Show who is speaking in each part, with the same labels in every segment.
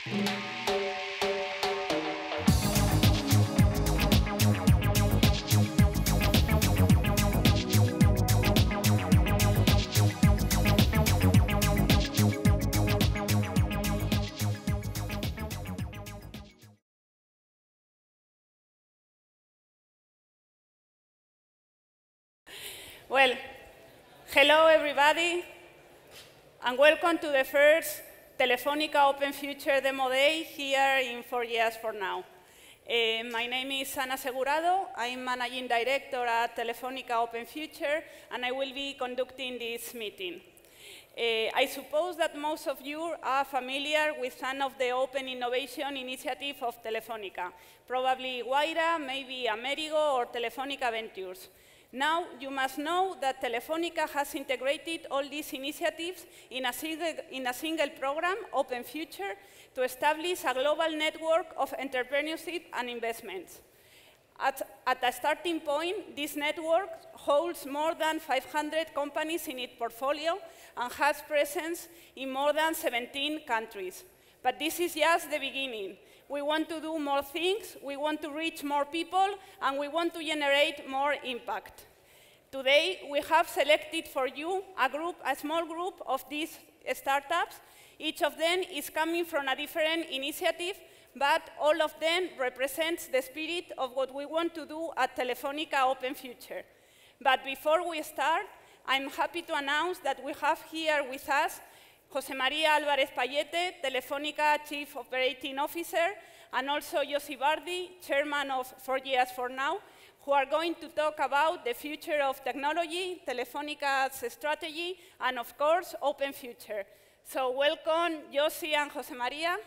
Speaker 1: Well, hello everybody, and welcome to the first Telefónica Open Future Demo Day here in 4 Years From Now. My name is Ana Segurado. I'm Managing Director at Telefónica Open Future, and I will be conducting this meeting. I suppose that most of you are familiar with some of the open innovation initiative of Telefónica, probably Wayra, maybe Amerigo, or Telefónica Ventures. Now, you must know that Telefónica has integrated all these initiatives in a single program, Open Future, to establish a global network of entrepreneurship and investments. At a starting point, this network holds more than 500 companies in its portfolio and has presence in more than 17 countries. But this is just the beginning. We want to do more things, we want to reach more people, and we want to generate more impact. Today, we have selected for you a small group of these startups. Each of them is coming from a different initiative, but all of them represents the spirit of what we want to do at Telefónica Open Future. But before we start, I'm happy to announce that we have here with us José María Álvarez Payete, Telefónica Chief Operating Officer, and also Josy Bardi, Chairman of 4 Years From Now, who are going to talk about the future of technology, Telefónica's strategy, and of course, Open Future. So welcome, Josy and José María.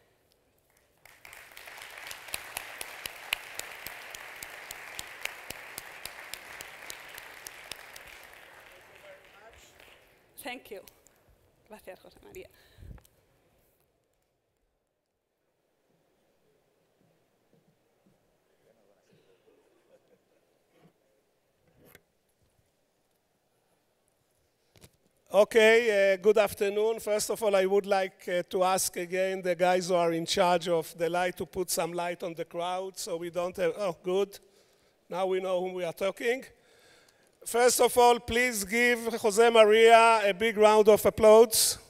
Speaker 1: Thank you. Gracias, José María.
Speaker 2: Okay, good afternoon. First of all, I would like to ask again the guys who are in charge of the light to put some light on the crowd so we don't have, oh, good. Now we know whom we are talking. First of all, please give José María a big round of applause.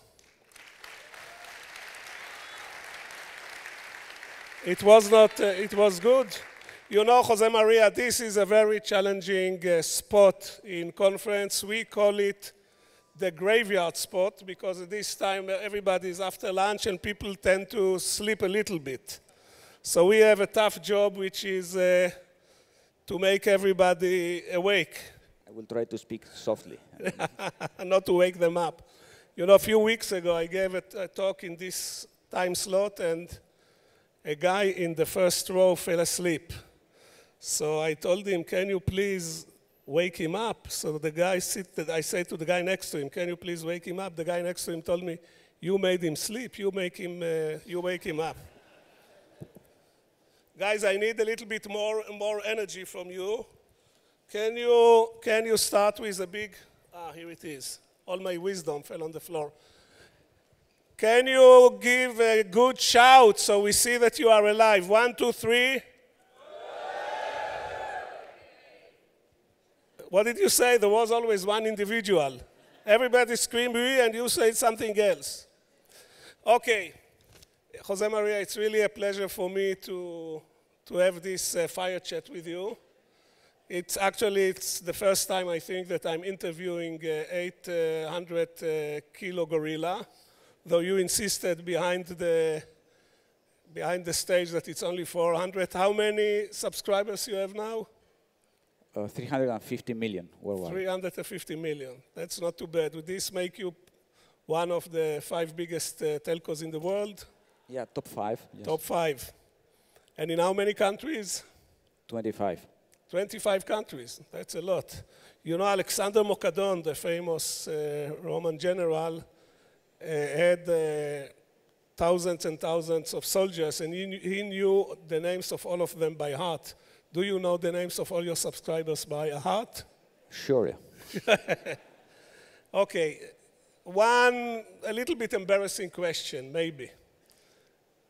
Speaker 2: It was good. You know, José María, this is a very challenging spot in conference. We call it the graveyard spot because at this time everybody is after lunch and people tend to sleep a little bit. So we have a tough job, which is to make everybody awake.
Speaker 3: I will try to speak softly.
Speaker 2: Not to wake them up. You know, a few weeks ago, I gave a talk in this time slot, and a guy in the first row fell asleep. So I told him, can you please wake him up? So the guy I said to the guy next to him, can you please wake him up? The guy next to him told me, you made him sleep, you wake him up. Guys, I need a little bit more energy from you. Can you start with a big, here it is. All my wisdom fell on the floor. Can you give a good shout so we see that you are alive? 1, 2, 3. What did you say? There was always one individual. Everybody screamed and you said something else. Okay. José María, it's really a pleasure for me to have this fire chat with you. It's the first time, I think, that I'm interviewing 800-kilo gorilla, though you insisted behind the stage that it's only 400. How many subscribers you have now?
Speaker 3: 350 million worldwide.
Speaker 2: 350 million. That's not too bad. Would this make you one of the 5 biggest telcos in the world?
Speaker 3: Yeah, top 5. Yes.
Speaker 2: Top 5. And in how many countries?
Speaker 3: 25.
Speaker 2: 25 countries. That's a lot. You know, Alexander Mokadon, the famous Roman general, had thousands and thousands of soldiers, and he knew the names of all of them by heart. Do you know the names of all your subscribers by heart?
Speaker 3: Sure.
Speaker 2: Okay. A little bit embarrassing question, maybe.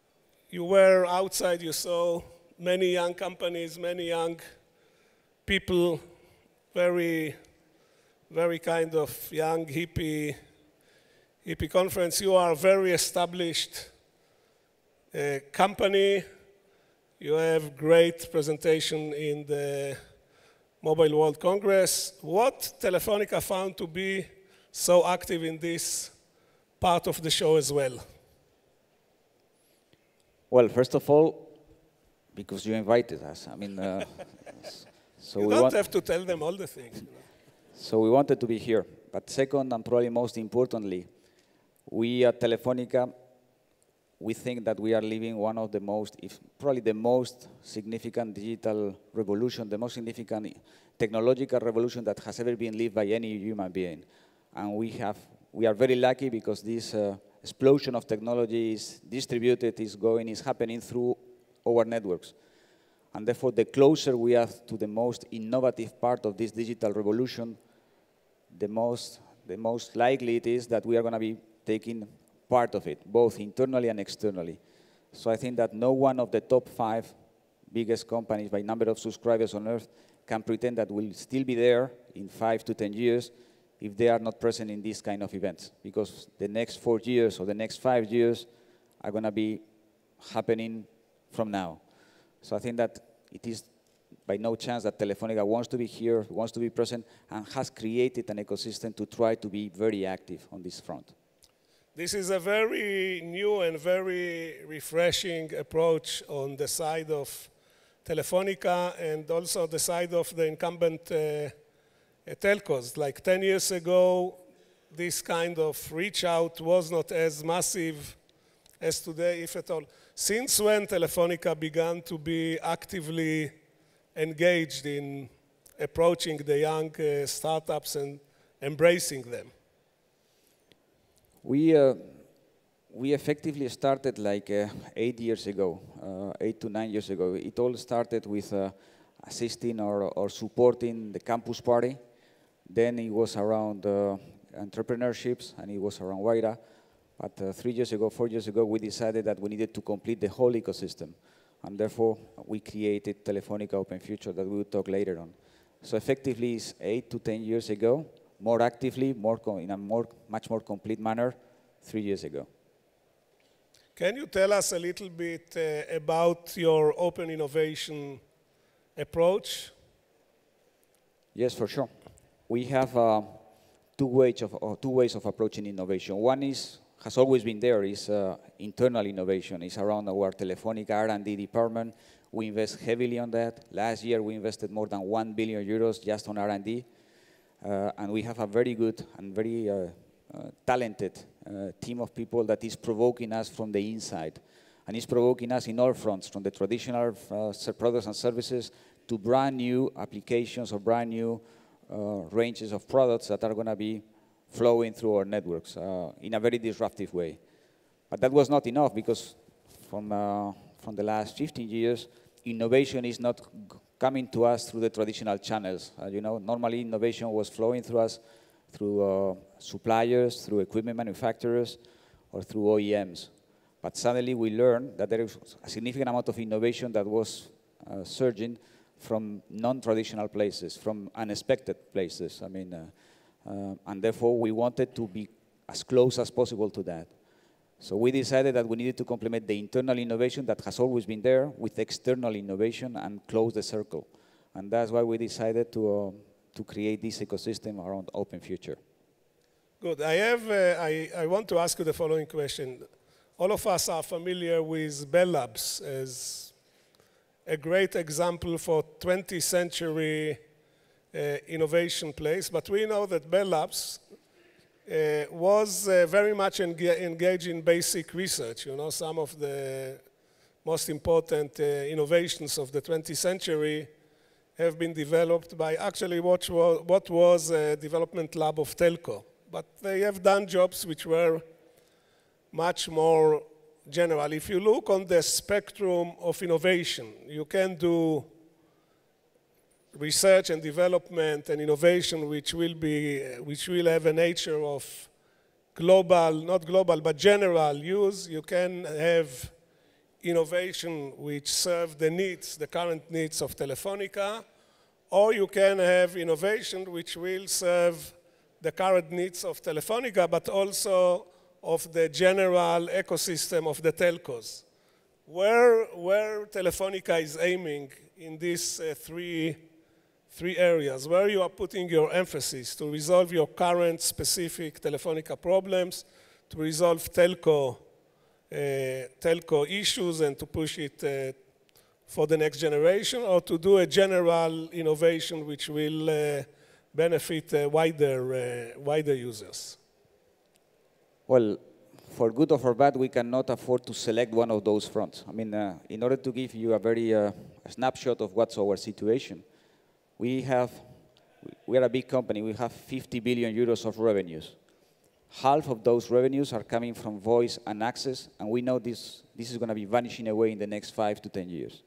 Speaker 2: you were outside, you saw many young companies, many young people, very kind of young hippie conference. You are a very established company. You have great presentation in the Mobile World Congress. What Telefonica found to be so active in this part of the show as well?
Speaker 3: Well, first of all, because you invited us. I mean, so
Speaker 2: you don't have to tell them all the things.
Speaker 3: So we wanted to be here. But second, and probably most importantly, we at Telefonica, we think that we are living one of the most, if probably the most significant digital revolution, the most significant technological revolution that has ever been lived by any human being. And we are very lucky because this explosion of technology is distributed, is happening through our networks. And therefore, the closer we are to the most innovative part of this digital revolution, the most likely it is that we are going to be taking part of it, both internally and externally. So I think that no one of the top 5 biggest companies by number of subscribers on Earth can pretend that we'll still be there in 5 to 10 years if they are not present in these kind of events, because the next 4 years or the next 5 years are going to be happening from now. So I think that it is by no chance that Telefonica wants to be here, wants to be present, and has created an ecosystem to try to be very active on this front.
Speaker 2: This is a very new and very refreshing approach on the side of Telefonica and also the side of the incumbent telcos. Like 10 years ago, this kind of reach out was not as massive as today, if at all. Since when Telefonica began to be actively engaged in approaching the young startups and embracing them?
Speaker 3: We effectively started like 8 years ago, 8 to 9 years ago. It all started with assisting or supporting the campus party. Then it was around entrepreneurships, and it was around Wayra. But 3 years ago, 4 years ago, we decided that we needed to complete the whole ecosystem. And therefore, we created Telefonica Open Future that we will talk later on. So effectively, it's 8 to 10 years ago, more actively, in a much more complete manner, 3 years ago.
Speaker 2: Can you tell us a little bit about your open innovation approach?
Speaker 3: Yes, for sure. We have two ways of approaching innovation. One has always been there, is internal innovation. It's around our Telefonica R&D department. We invest heavily on that. Last year, we invested more than 1 billion euros just on R&D. And we have a very good and very talented team of people that is provoking us from the inside. And is provoking us in all fronts, from the traditional products and services to brand new applications or brand new ranges of products that are going to be flowing through our networks in a very disruptive way. But that was not enough, because from the last 15 years, innovation is not coming to us through the traditional channels. You know, normally innovation was flowing through us through suppliers, through equipment manufacturers, or through OEMs. But suddenly we learned that there is a significant amount of innovation that was surging from non-traditional places, from unexpected places. I mean, and therefore we wanted to be as close as possible to that. So we decided that we needed to complement the internal innovation that has always been there with external innovation and close the circle. And that's why we decided to create this ecosystem around Open Future.
Speaker 2: Good. I want to ask you the following question. All of us are familiar with Bell Labs as a great example for 20th century innovation place, but we know that Bell Labs was very much engaged in basic research. You know, some of the most important innovations of the 20th century have been developed by actually what was a development lab of Telco. But they have done jobs which were much more general. If you look on the spectrum of innovation, you can do research and development and innovation which will have a nature of global, not global, but general use. You can have innovation which serve the needs, the current needs of Telefonica, or you can have innovation which will serve the current needs of Telefonica, but also of the general ecosystem of the telcos. Where Telefonica is aiming in these three areas, where you are putting your emphasis to resolve your current specific Telefonica problems, to resolve telco issues and to push it for the next generation, or to do a general innovation which will benefit wider users?
Speaker 3: Well, for good or for bad, we cannot afford to select one of those fronts. I mean, in order to give you a very a snapshot of what's our situation, we are a big company. We have 50 billion euros of revenues. Half of those revenues are coming from voice and access, and we know this is going to be vanishing away in the next 5 to 10 years.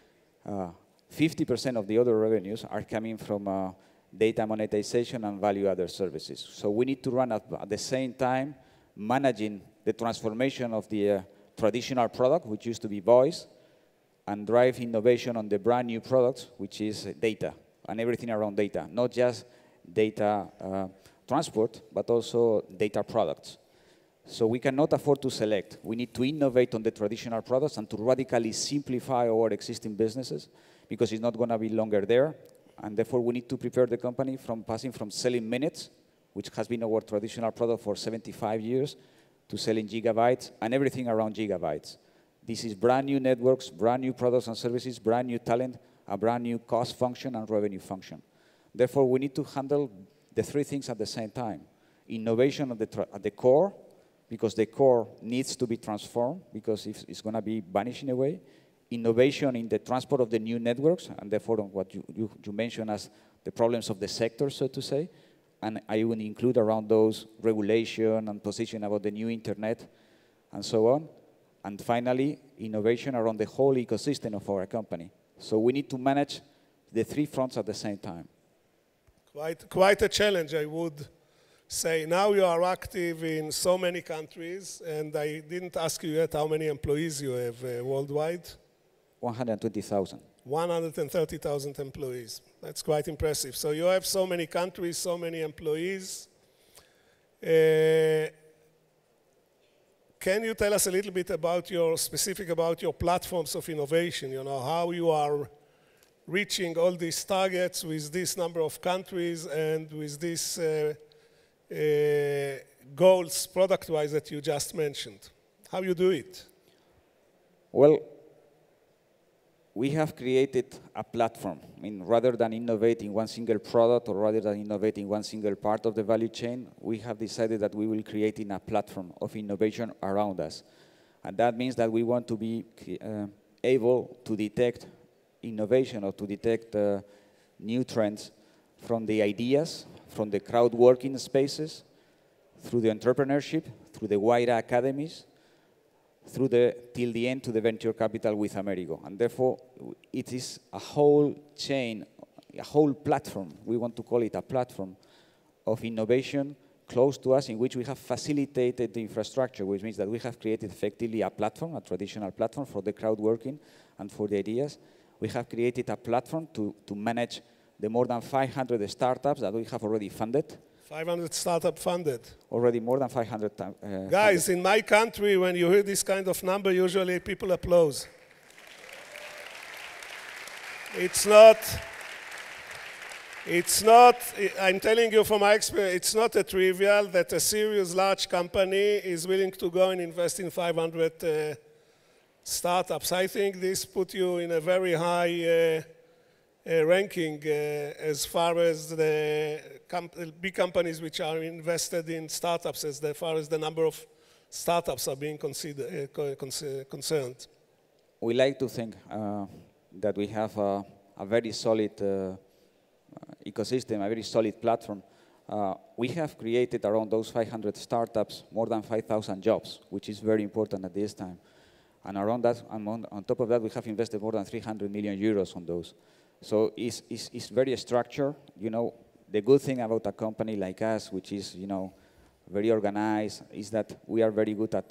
Speaker 3: 50% of the other revenues are coming from data monetization and value-added services. So we need to run at the same time managing the transformation of the traditional product, which used to be voice, and drive innovation on the brand new products, which is data and everything around data, not just data transport, but also data products. So we cannot afford to select. We need to innovate on the traditional products and to radically simplify our existing businesses, because it's not going to be longer there. And therefore, we need to prepare the company from passing from selling minutes, which has been our traditional product for 75 years, to selling gigabytes and everything around gigabytes. This is brand new networks, brand new products and services, brand new talent, a brand new cost function and revenue function. Therefore, we need to handle the three things at the same time. Innovation at the core, because the core needs to be transformed, because it's going to be vanishing away. Innovation in the transport of the new networks, and therefore what you mentioned as the problems of the sector, so to say. And I will include around those regulation and position about the new internet and so on. And finally, innovation around the whole ecosystem of our company. So we need to manage the three fronts at the same time.
Speaker 2: Quite a challenge, I would say. Now you are active in so many countries, and I didn't ask you yet how many employees you have worldwide.
Speaker 3: 120,000.
Speaker 2: 130,000 employees. That's quite impressive. So you have so many countries, so many employees. Can you tell us a little bit about your platforms of innovation? You know, how you are reaching all these targets with this number of countries and with these goals product-wise that you just mentioned. How you do it?
Speaker 3: Well, we have created a platform. I mean, rather than innovating one single product or rather than innovating one single part of the value chain, we have decided that we will create a platform of innovation around us. And that means that we want to be able to detect innovation or to detect new trends from the ideas, from the crowd working spaces, through the entrepreneurship, through the wider academies, till the end to the venture capital with Amerigo. And therefore, it is a whole chain, a whole platform, we want to call it a platform of innovation close to us in which we have facilitated the infrastructure, which means that we have created effectively a platform, a traditional platform for the crowd working and for the ideas. We have created a platform to manage the more than 500 startups that we have already funded.
Speaker 2: 500 startup funded.
Speaker 3: Already more than 500.
Speaker 2: Guys, in my country, when you hear this kind of number, usually people applaud. It's not, I'm telling you from my experience, it's not a trivial that a serious large company is willing to go and invest in 500 startups. I think this put you in a very high ranking as far as the big companies which are invested in startups, as far as the number of startups are being concerned.
Speaker 3: We like to think that we have a very solid ecosystem, a very solid platform. We have created around those 500 startups more than 5,000 jobs, which is very important at this time. And around that, on top of that, we have invested more than 300 million euros on those. So it's very structured. You know, the good thing about a company like us, which is, you know, very organized, is that we are very good at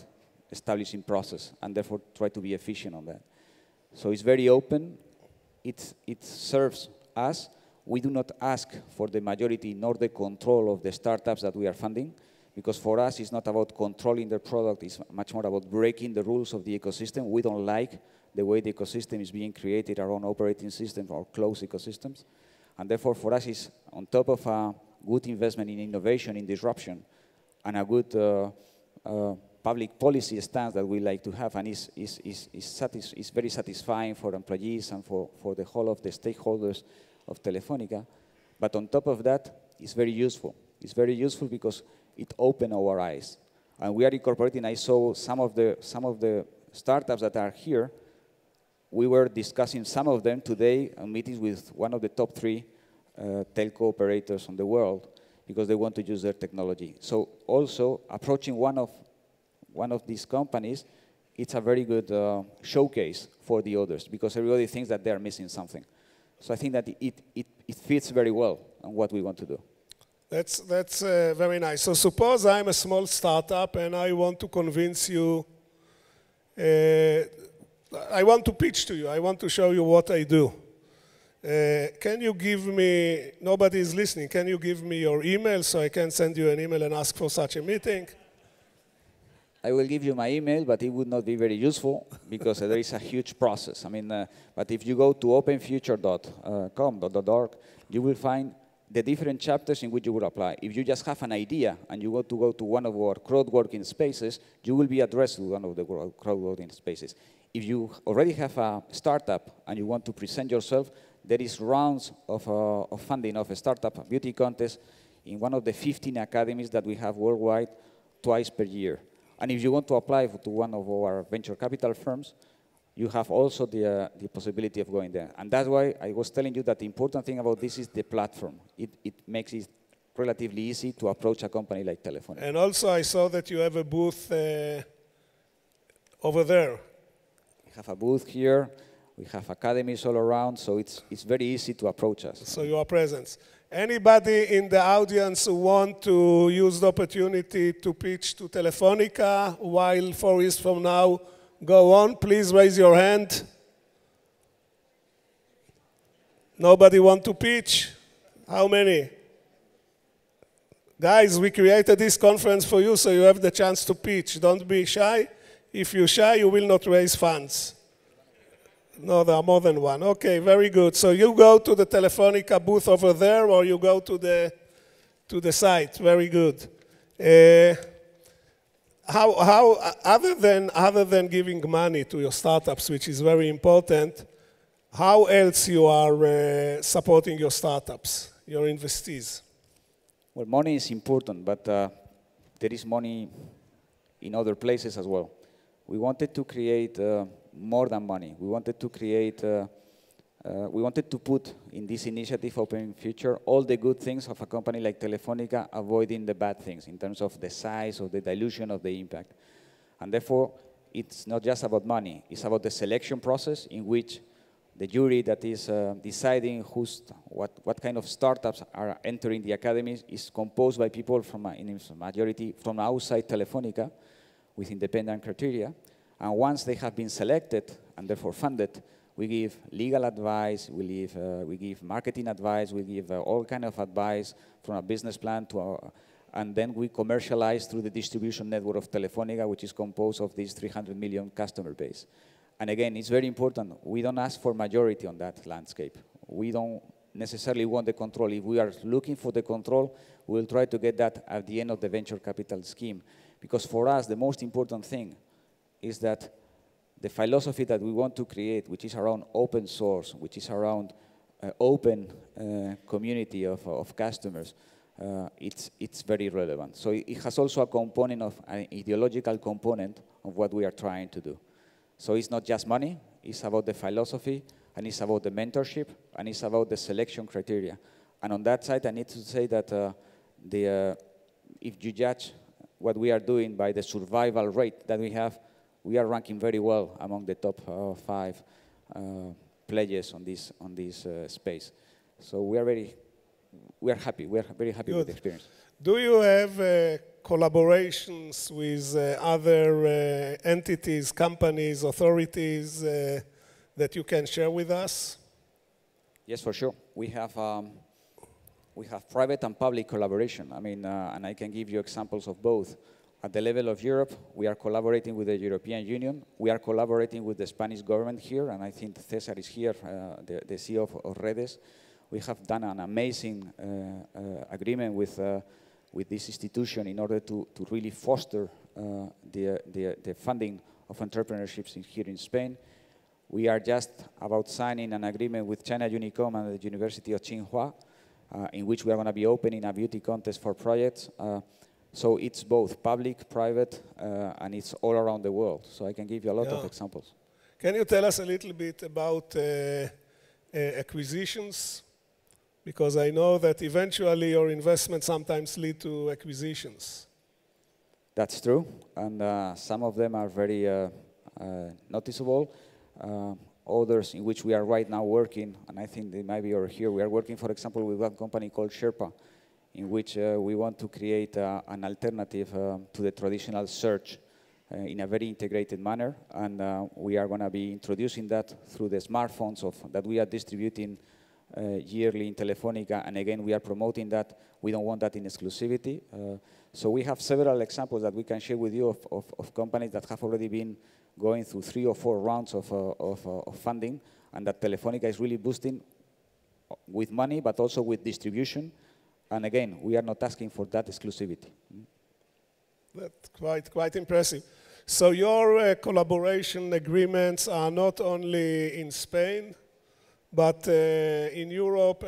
Speaker 3: establishing process, and therefore try to be efficient on that. So it's very open. It serves us. We do not ask for the majority nor the control of the startups that we are funding, because for us it's not about controlling the product, it's much more about breaking the rules of the ecosystem. We don't like the way the ecosystem is being created, our own operating system or closed ecosystems. And therefore for us it's on top of a good investment in innovation, in disruption, and a good public policy stance that we like to have, and is very satisfying for employees and for the whole of the stakeholders of Telefónica. But on top of that, it's very useful. It's very useful because it opened our eyes. And we are incorporating, I saw some of the startups that are here. We were discussing some of them today in meetings with one of the top 3 telco operators in the world, because they want to use their technology. So also approaching one of these companies, it's a very good showcase for the others, because everybody thinks that they are missing something. So I think that it fits very well on what we want to do.
Speaker 2: That's very nice. So suppose I'm a small startup and I want to convince you, I want to pitch to you, I want to show you what I do. Can you give me, nobody is listening, can you give me your email so I can send you an email and ask for such a meeting?
Speaker 3: I will give you my email, but it would not be very useful because there is a huge process. I mean, but if you go to openfuture.com.org, you will find the different chapters in which you will apply. If you just have an idea and you want to go to one of our crowd-working spaces, you will be addressed to one of the crowd-working spaces. If you already have a startup and you want to present yourself, there is rounds of funding of a startup beauty contest in one of the 15 academies that we have worldwide twice per year. And if you want to apply to one of our venture capital firms, you have also the possibility of going there. And that's why I was telling you that the important thing about this is the platform. It makes it relatively easy to approach a company like Telefónica.
Speaker 2: And also I saw that you have a booth over there.
Speaker 3: We have a booth here. We have academies all around, so it's very easy to approach us.
Speaker 2: So you are present. Anybody in the audience who want to use the opportunity to pitch to Telefónica while 4 years from now go on, please raise your hand. Nobody want to pitch? How many? Guys, we created this conference for you, so you have the chance to pitch. Don't be shy. If you're shy, you will not raise funds. No, there are more than one. Okay, very good. So you go to the Telefónica booth over there, or you go to the site. Very good. How other than giving money to your startups, which is very important, how else you are supporting your startups, your investees?
Speaker 3: Well, money is important, but there is money in other places as well. We wanted to create more than money. We wanted to create, we wanted to put in this initiative, Open Future, all the good things of a company like Telefónica, avoiding the bad things in terms of the size or the dilution of the impact. And therefore, it's not just about money. It's about the selection process in which the jury that is deciding what kind of startups are entering the academies is composed by people from, in its majority, from outside Telefónica with independent criteria. And once they have been selected and therefore funded, we give legal advice, we give marketing advice, we give all kind of advice from a business plan to and then we commercialize through the distribution network of Telefónica, which is composed of this 300 million customer base. And again, it's very important. We don't ask for majority on that landscape. We don't necessarily want the control. If we are looking for the control, we'll try to get that at the end of the venture capital scheme. Because for us, the most important thing is that the philosophy that we want to create, which is around open source, which is around open community of customers, it's very relevant. So it has also a component of an ideological component of what we are trying to do. So it's not just money, it's about the philosophy, and it's about the mentorship, and it's about the selection criteria. And on that side, I need to say that if you judge what we are doing by the survival rate that we are ranking very well among the top 5 pledges on this space. So we are happy. We are very happy with the experience.
Speaker 2: Do you have collaborations with other entities, companies, authorities that you can share with us?
Speaker 3: Yes, for sure. We have private and public collaboration. I mean, and I can give you examples of both. At the level of Europe, we are collaborating with the European Union. We are collaborating with the Spanish government here, and I think Cesar is here, the CEO of Redes. We have done an amazing agreement with this institution in order to really foster the funding of entrepreneurships here in Spain. We are just about signing an agreement with China Unicom and the University of Tsinghua, in which we are going to be opening a beauty contest for projects. So it's both public, private, and it's all around the world. So I can give you a lot of examples.
Speaker 2: Can you tell us a little bit about acquisitions? Because I know that eventually your investments sometimes lead to acquisitions.
Speaker 3: That's true, and some of them are very noticeable. Others in which we are right now working, and I think they might be over here, we are working, for example, with one company called Sherpa, in which we want to create an alternative to the traditional search in a very integrated manner, and we are going to be introducing that through the smartphones that we are distributing yearly in Telefonica, and again, we are promoting that. We don't want that in exclusivity. So we have several examples that we can share with you of companies that have already been going through 3 or 4 rounds of funding, and that Telefonica is really boosting with money, but also with distribution. And again, we are not asking for that exclusivity.
Speaker 2: That's quite impressive. So your collaboration agreements are not only in Spain, but in Europe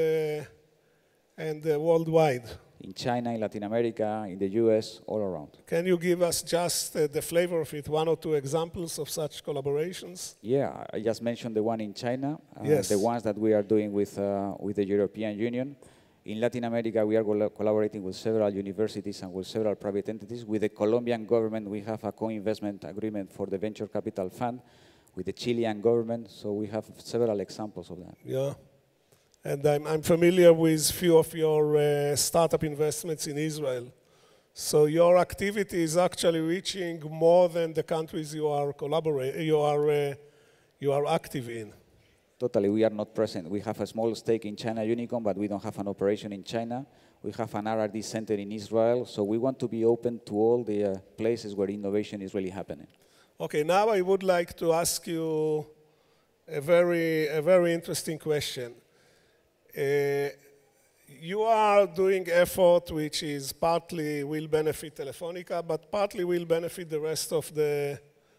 Speaker 2: and worldwide.
Speaker 3: In China, in Latin America, in the US, all around.
Speaker 2: Can you give us just the flavor of it, 1 or 2 examples of such collaborations?
Speaker 3: Yeah, I just mentioned the one in China,
Speaker 2: yes.
Speaker 3: The ones that we are doing with the European Union. In Latin America, we are collaborating with several universities and with several private entities. With the Colombian government, we have a co-investment agreement for the venture capital fund. With the Chilean government, so we have several examples of that.
Speaker 2: Yeah. And I'm familiar with few of your startup investments in Israel. So your activity is actually reaching more than the countries you are active in.
Speaker 3: Totally, we are not present. We have a small stake in China Unicom, but we don't have an operation in China. We have an R&D center in Israel, so we want to be open to all the places where innovation is really happening.
Speaker 2: Okay, now I would like to ask you a very interesting question. You are doing effort which is partly will benefit Telefonica, but partly will benefit the rest of the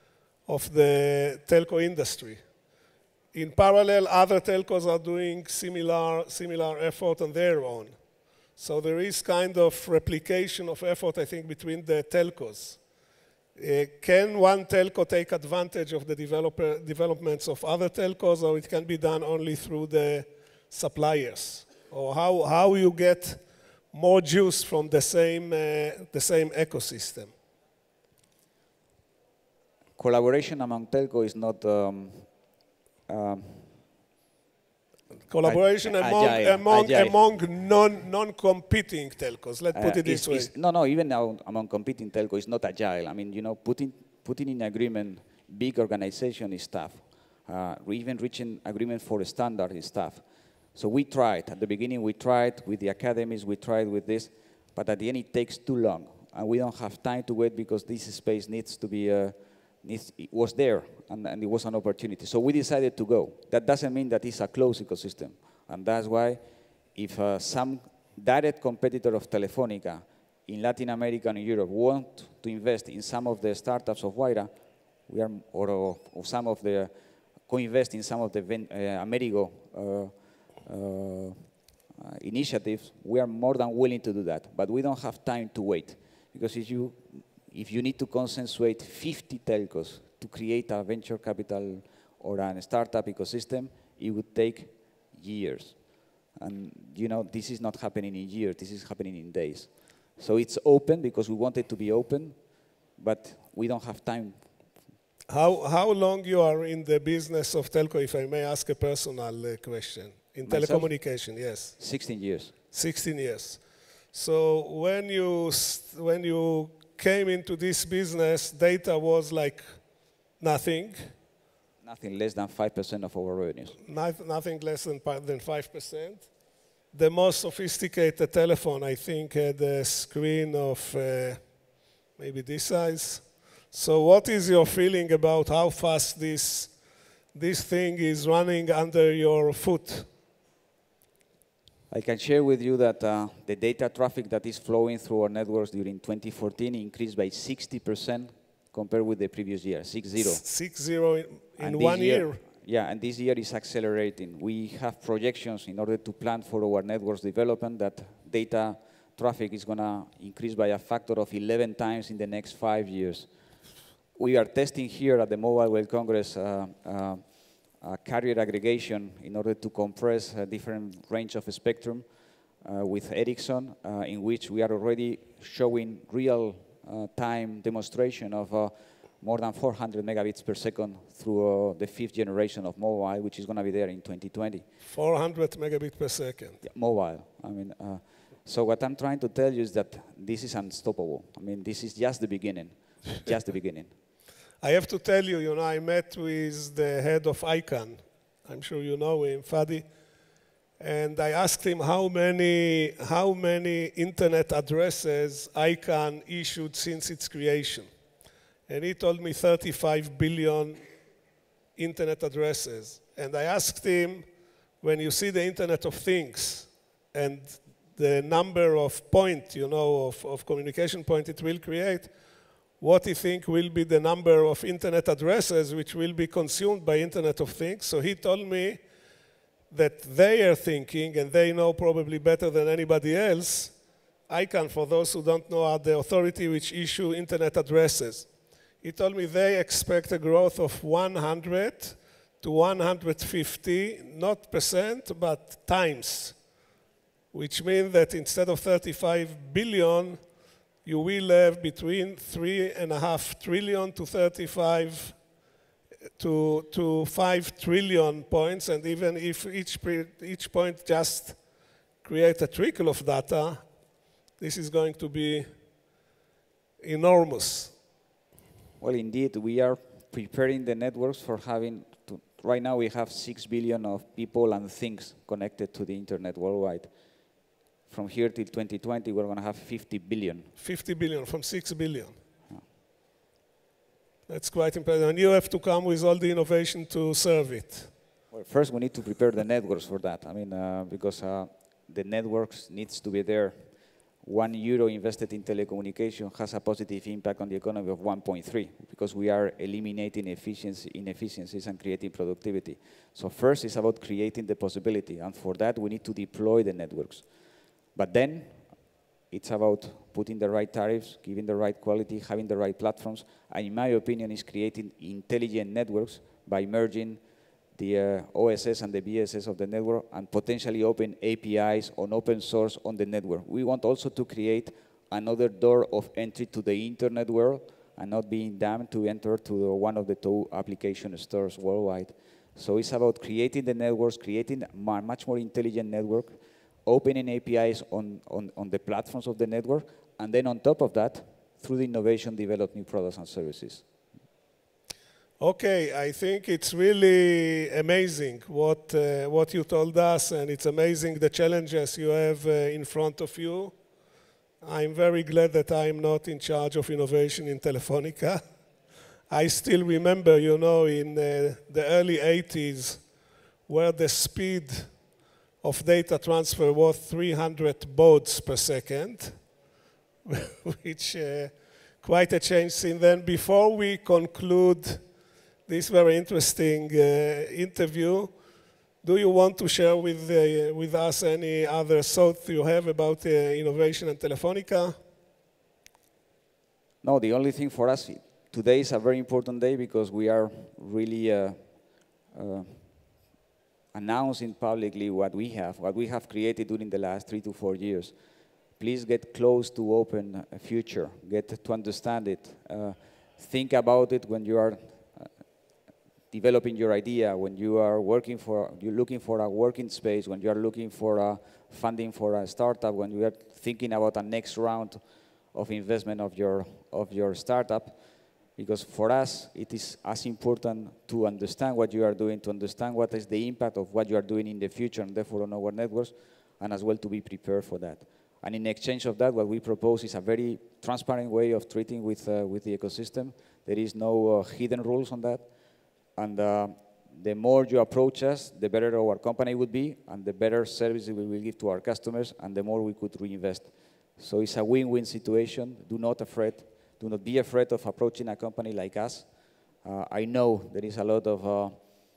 Speaker 2: telco industry. In parallel, other telcos are doing similar effort on their own. So there is kind of replication of effort, I think, between the telcos. Can one telco take advantage of the developments of other telcos, or it can be done only through the suppliers? Or how you get more juice from the same ecosystem?
Speaker 3: Collaboration among telco is not
Speaker 2: collaboration among non-competing telcos. Let's put it this way.
Speaker 3: No, even now among competing telcos, it's not agile. I mean, you know, putting in agreement big organization is tough. Even reaching agreement for a standard is tough. So we tried. At the beginning, we tried with the academies, we tried with this, but at the end, it takes too long. And we don't have time to wait because this space needs to be, it was there, and it was an opportunity. So we decided to go. That doesn't mean that it's a closed ecosystem. And that's why if some direct competitor of Telefonica in Latin America and Europe want to invest in some of the startups of Wayra, we are, or some of the, co-invest in some of the Amerigo initiatives, we are more than willing to do that. But we don't have time to wait. Because if you need to consensuate 50 telcos to create a venture capital or a startup ecosystem, it would take years. And you know, this is not happening in years, this is happening in days. So it's open because we want it to be open, but we don't have time.
Speaker 2: How long you are in the business of telco, if I may ask a personal question? In
Speaker 3: Myself?
Speaker 2: telecommunication, yes.
Speaker 3: 16 years.
Speaker 2: 16 years. So when you came into this business, data was like nothing.
Speaker 3: Nothing less than 5% of our revenues.
Speaker 2: Nothing less than 5%. The most sophisticated telephone, I think, had a screen of maybe this size. So what is your feeling about how fast this thing is running under your foot?
Speaker 3: I can share with you that the data traffic that is flowing through our networks during 2014 increased by 60% compared with the previous year, 60.
Speaker 2: 60 in 1 year?
Speaker 3: Yeah, and this year is accelerating. We have projections in order to plan for our networks development that data traffic is going to increase by a factor of 11 times in the next 5 years. We are testing here at the Mobile World Congress carrier aggregation in order to compress a different range of spectrum with Ericsson, in which we are already showing real-time demonstration of more than 400 megabits per second through the 5th generation of mobile, which is going to be there in 2020.
Speaker 2: 400 megabits per second.
Speaker 3: Yeah, mobile. I mean, so what I'm trying to tell you is that this is unstoppable. I mean, this is just the beginning, just the beginning.
Speaker 2: I have to tell you, I met with the head of ICANN. I'm sure you know him, Fadi. And I asked him how many internet addresses ICANN issued since its creation. And he told me 35 billion internet addresses. And I asked him, when you see the Internet of Things and the number of points, of communication point it will create, what do you think will be the number of internet addresses which will be consumed by Internet of Things? So he told me that they are thinking, and they know probably better than anybody else, ICANN, for those who don't know, are the authority which issue internet addresses. He told me they expect a growth of 100 to 150, not percent, but times, which means that instead of 35 billion, you will have between 3.5 trillion to 35 to 5 trillion points, and even if each point just create a trickle of data, this is going to be enormous.
Speaker 3: Well, indeed, we are preparing the networks for having, right now we have 6 billion of people and things connected to the internet worldwide. From here till 2020, we're going to have 50 billion.
Speaker 2: 50 billion from 6 billion. Yeah. That's quite impressive. And you have to come with all the innovation to serve it.
Speaker 3: Well, first, we need to prepare the networks for that. I mean, because the networks needs to be there. €1 invested in telecommunication has a positive impact on the economy of 1.3 because we are eliminating inefficiencies and creating productivity. So first, it's about creating the possibility. And for that, we need to deploy the networks. But then, it's about putting the right tariffs, giving the right quality, having the right platforms, and in my opinion, is creating intelligent networks by merging the OSS and the BSS of the network and potentially open APIs on open source on the network. We want also to create another door of entry to the internet world and not being damned to enter to one of the 2 application stores worldwide. So it's about creating the networks, creating a much more intelligent network, opening APIs on the platforms of the network, and then on top of that, through the innovation, develop new products and services.
Speaker 2: Okay, I think it's really amazing what you told us, and it's amazing the challenges you have in front of you. I'm very glad that I'm not in charge of innovation in Telefonica. I still remember, in the early 80s, where the speed of data transfer was 300 baud per second, which quite a change since then. Before we conclude this very interesting interview, do you want to share with us any other thoughts you have about innovation and Telefonica?
Speaker 3: No, the only thing for us, today is a very important day because we are really announcing publicly what we have created during the last 3 to 4 years. Please get close to Open Future, get to understand it. Think about it when you are developing your idea, when you are you're looking for a working space, when you are looking for funding for a startup, when you are thinking about a next round of investment of your startup, because for us, it is as important to understand what you are doing, to understand what is the impact of what you are doing in the future, and therefore on our networks, and as well to be prepared for that. And in exchange of that, what we propose is a very transparent way of treating with the ecosystem. There is no hidden rules on that. And the more you approach us, the better our company would be, and the better services we will give to our customers, and the more we could reinvest. So it's a win-win situation. Do not be afraid of approaching a company like us. I know there is a lot of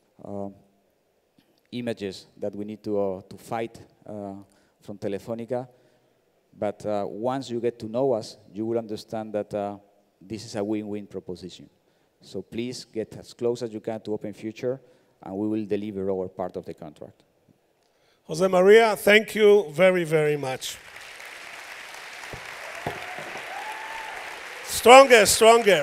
Speaker 3: images that we need to fight from Telefónica. But once you get to know us, you will understand that this is a win-win proposition. So please get as close as you can to Open Future, and we will deliver our part of the contract.
Speaker 2: Jose Maria, thank you very, very much. Stronger, stronger.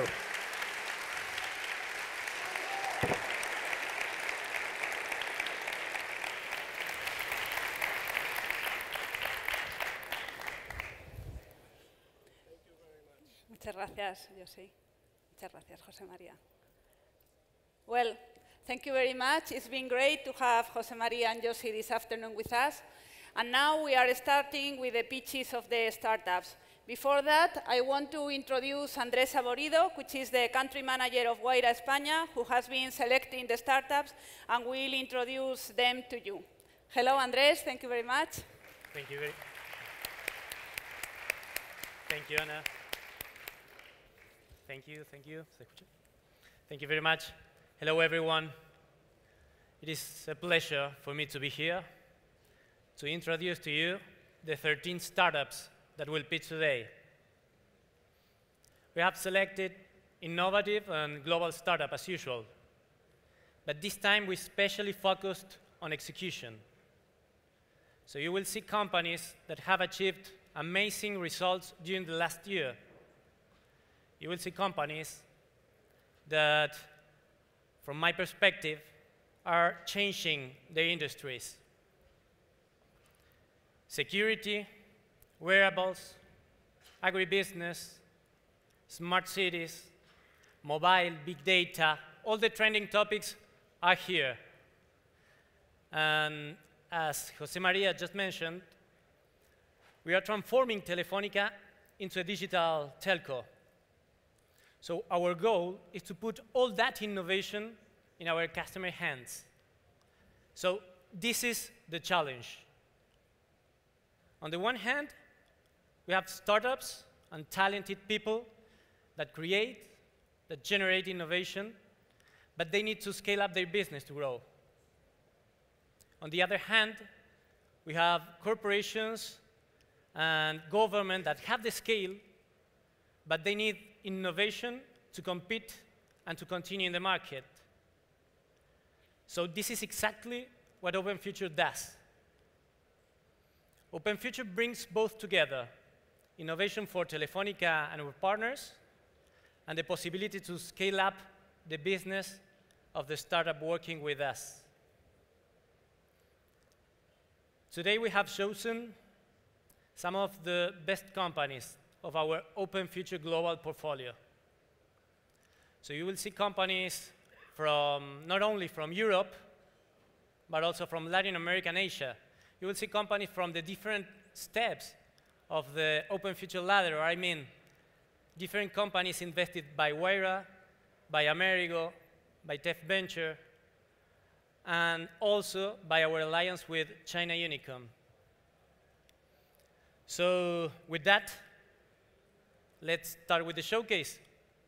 Speaker 1: Muchas gracias, José. Muchas gracias, José María. Well, thank you very much. It's been great to have José María and José this afternoon with us. And now we are starting with the pitches of the startups. Before that, I want to introduce Andrés Saborido, which is the country manager of Guaira España, who has been selecting the startups and will introduce them to you. Hello, Andrés. Thank you very much.
Speaker 4: Thank you. Thank you, Ana. Thank you. Thank you very much. Hello, everyone. It is a pleasure for me to be here to introduce to you the 13 startups that will pitch today. We have selected innovative and global startup as usual, but this time we specially focused on execution. So you will see companies that have achieved amazing results during the last year. You will see companies that, from my perspective, are changing their industries. Security, wearables, agribusiness, smart cities, mobile, big data, all the trending topics are here. And as Jose Maria just mentioned, we are transforming Telefónica into a digital telco. So our goal is to put all that innovation in our customer hands. So this is the challenge. On the one hand, we have startups and talented people that create, that generate innovation, but they need to scale up their business to grow. On the other hand, we have corporations and government that have the scale, but they need innovation to compete and to continue in the market. So this is exactly what Open Future does. Open Future brings both together: innovation for Telefónica and our partners, and the possibility to scale up the business of the startup working with us. Today we have chosen some of the best companies of our Open Future global portfolio. So you will see companies from not only from Europe, but also from Latin America and Asia. You will see companies from the different steps of the Open Future ladder. I mean, different companies invested by Guaira, by Amerigo, by Tef Venture, and also by our alliance with China Unicom. So with that, let's start with the showcase.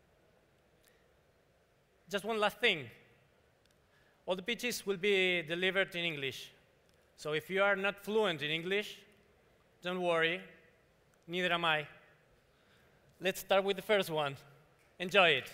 Speaker 4: Just one last thing. All the pitches will be delivered in English. So if you are not fluent in English, don't worry, neither am I. Let's start with the first one. Enjoy it.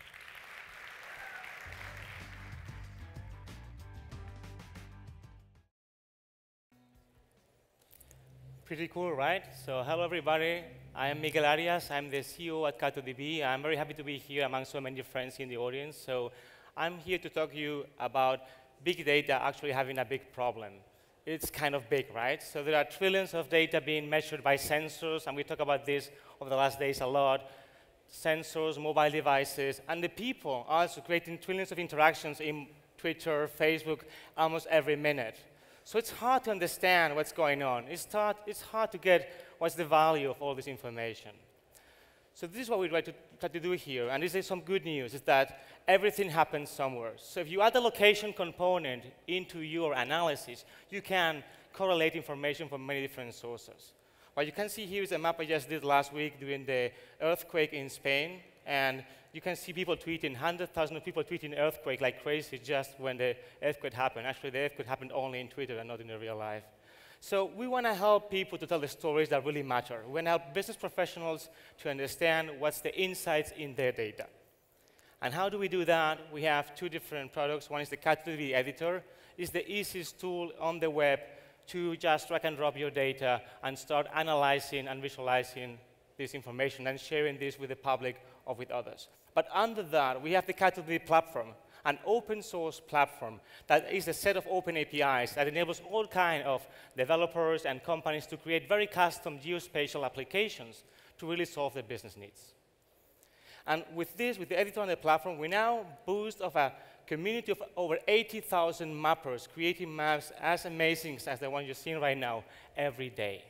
Speaker 5: Pretty cool, right? So hello, everybody. I am Miguel Arias. I'm the CEO at CatoDB. I'm very happy to be here among so many friends in the audience. So I'm here to talk to you about big data actually having a big problem. It's kind of big, right? So there are trillions of data being measured by sensors, and we talk about this over the last days a lot. Sensors, mobile devices, and the people are also creating trillions of interactions in Twitter, Facebook, almost every minute. So it's hard to understand what's going on. It's hard to get what's the value of all this information. So this is what we try to do here, and this is some good news, is that everything happens somewhere. So if you add the location component into your analysis, you can correlate information from many different sources. What you can see here is a map I just did last week during the earthquake in Spain, and you can see people tweeting, 100,000 people tweeting earthquake like crazy just when the earthquake happened. Actually, the earthquake happened only in Twitter and not in the real life. So we want to help people to tell the stories that really matter. We want to help business professionals to understand what's the insights in their data. And how do we do that? We have two different products. One is the Cat2DB editor. It's the easiest tool on the web to just drag and drop your data and start analyzing and visualizing this information and sharing this with the public or with others. But under that, we have the Cat2DB platform, an open source platform that is a set of open APIs that enables all kinds of developers and companies to create very custom geospatial applications to really solve their business needs. And with this, with the editor on the platform, we now boast of a community of over 80,000 mappers creating maps as amazing as the one you're seeing right now every day.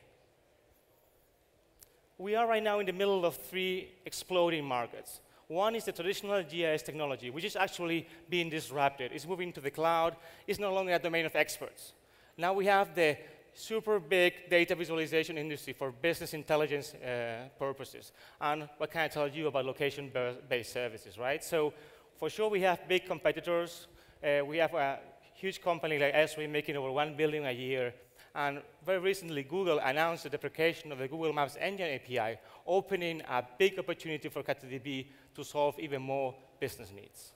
Speaker 5: We are right now in the middle of three exploding markets. One is the traditional GIS technology, which is actually being disrupted. It's moving to the cloud. It's no longer a domain of experts. Now we have the super big data visualization industry for business intelligence purposes. And what can I tell you about location-based services, right? So for sure, we have big competitors. We have a huge company like Esri making over $1 billion a year. And very recently, Google announced the deprecation of the Google Maps Engine API, opening a big opportunity for Cat2DB to solve even more business needs.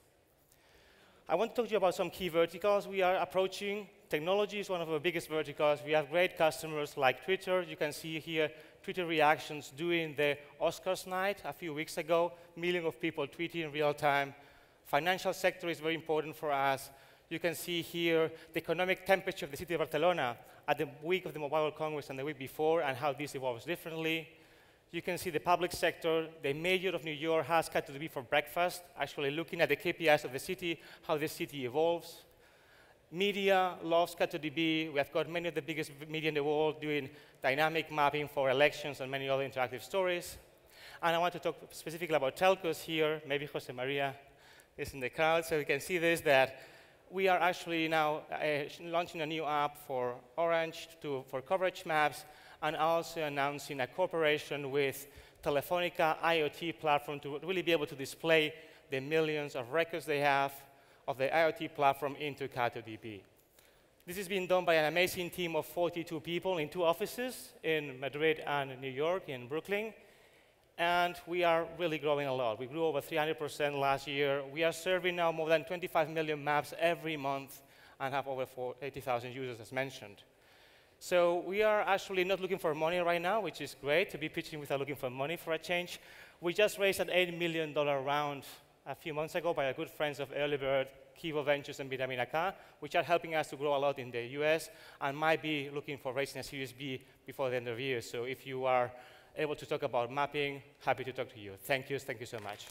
Speaker 5: I want to talk to you about some key verticals we are approaching. Technology is one of our biggest verticals. We have great customers like Twitter. You can see here Twitter reactions during the Oscars night a few weeks ago, millions of people tweeting in real time. Financial sector is very important for us. You can see here the economic temperature of the city of Barcelona at the week of the Mobile World Congress and the week before, and how this evolves differently. You can see the public sector. The mayor of New York has Cat2DB for breakfast, actually looking at the KPIs of the city, how the city evolves. Media loves Cat2DB. We have got many of the biggest media in the world doing dynamic mapping for elections and many other interactive stories. And I want to talk specifically about telcos here. Maybe Jose Maria is in the crowd, so you can see this, that we are actually now launching a new app for Orange for coverage maps, and also announcing a cooperation with Telefonica IoT platform to really be able to display the millions of records they have of the IoT platform into Cat2DB. This is being done by an amazing team of 42 people in 2 offices in Madrid and New York, in Brooklyn. And we are really growing a lot. We grew over 300% last year. We are serving now more than 25 million maps every month and have over 80,000 users, as mentioned. So we are actually not looking for money right now, which is great to be pitching without looking for money for a change. We just raised an $8 million round a few months ago by our good friends of Earlybird, Kivo Ventures, and Benjamin Aka, which are helping us to grow a lot in the US and might be looking for raising a Series B before the end of the year. So if you are able to talk about mapping, happy to talk to you. Thank you so much.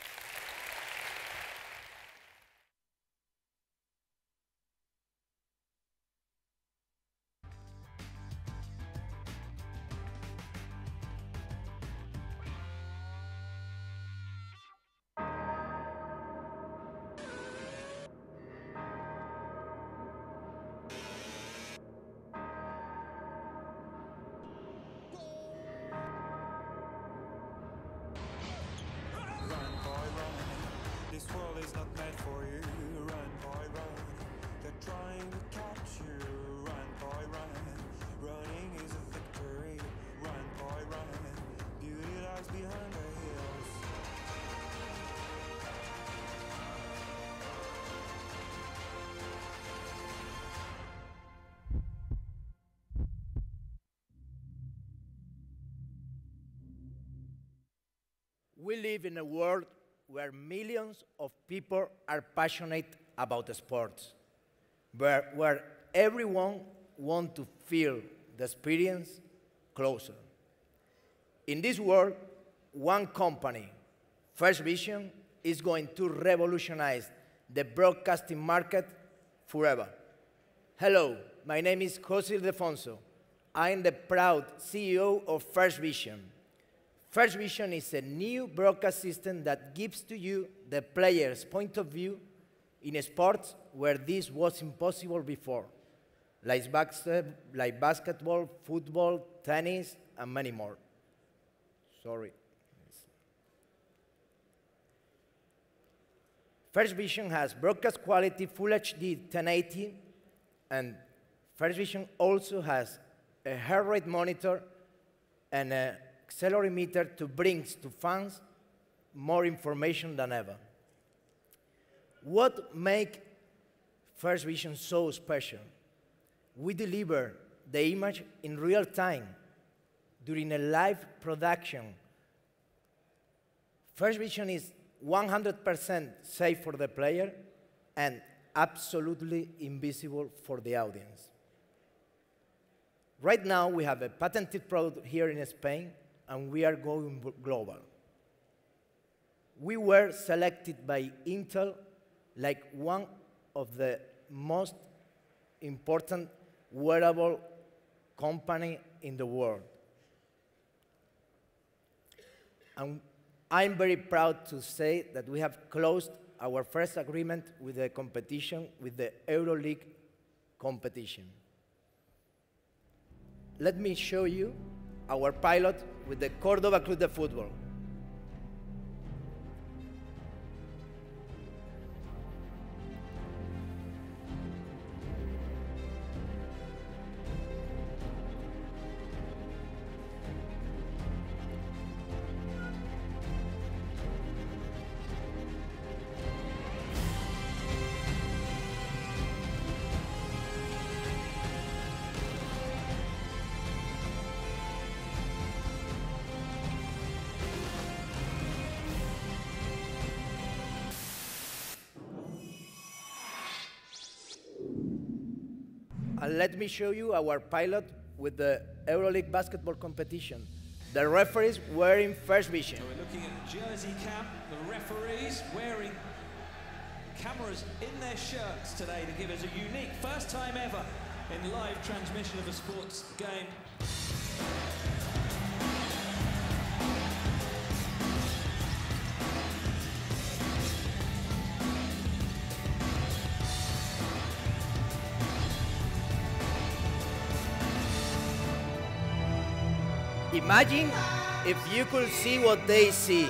Speaker 6: This world is not meant for you. Run, boy, run. They're trying to catch you. Run, boy, run. Running is a victory. Run, boy, run. Beauty lies behind the hills.
Speaker 7: We live in a world where millions of people are passionate about sports, where everyone wants to feel the experience closer. In this world, one company, First Vision, is going to revolutionize the broadcasting market forever. Hello, my name is Jose Ildefonso. I am the proud CEO of First Vision. First Vision is a new broadcast system that gives to you the player's point of view in sports where this was impossible before, like basketball, football, tennis, and many more. Sorry. First Vision has broadcast quality Full HD 1080, and First Vision also has a heart rate monitor and an accelerometer to bring to fans more information than ever. What makes First Vision so special? We deliver the image in real time during a live production. First Vision is 100% safe for the player and absolutely invisible for the audience. Right now, we have a patented product here in Spain, and we are going global. We were selected by Intel like one of the most important wearable company in the world. And I'm very proud to say that we have closed our first agreement with the competition, with the EuroLeague competition. Let me show you our pilot with the Córdoba Club de Fútbol. And let me show you our pilot with the EuroLeague basketball competition. The referees wearing First Vision.
Speaker 8: So we're looking at jersey cam, the referees wearing cameras in their shirts today to give us a unique, first time ever in live transmission of a sports game.
Speaker 7: Imagine if you could see what they see.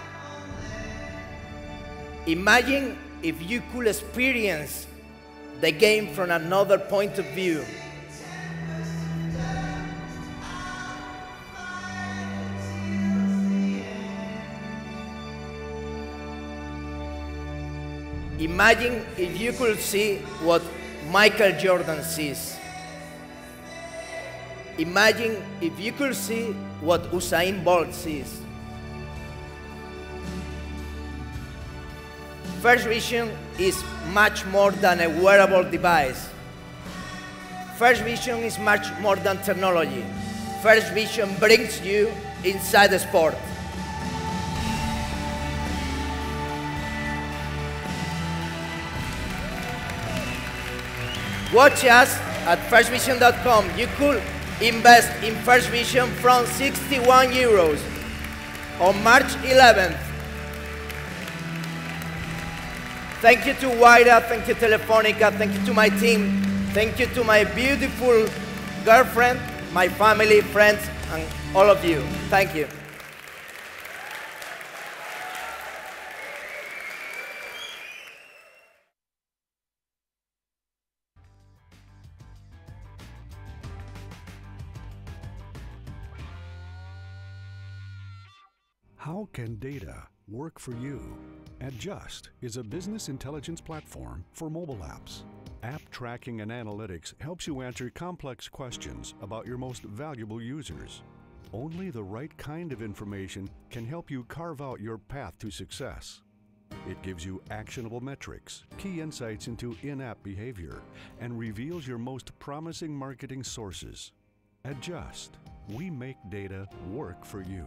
Speaker 7: Imagine if you could experience the game from another point of view. Imagine if you could see what Michael Jordan sees. Imagine if you could see what Usain Bolt sees. First Vision is much more than a wearable device. First Vision is much more than technology. First Vision brings you inside the sport. Watch us at firstvision.com. You could invest in First Vision from 61 euros on March 11th. Thank you to Wayra, thank you Telefonica, thank you to my team, thank you to my beautiful girlfriend, my family, friends, and all of you. Thank you.
Speaker 9: How can data work for you? Adjust is a business intelligence platform for mobile apps. App tracking and analytics helps you answer complex questions about your most valuable users. Only the right kind of information can help you carve out your path to success. It gives you actionable metrics, key insights into in-app behavior, and reveals your most promising marketing sources. At Just, we make data work for you.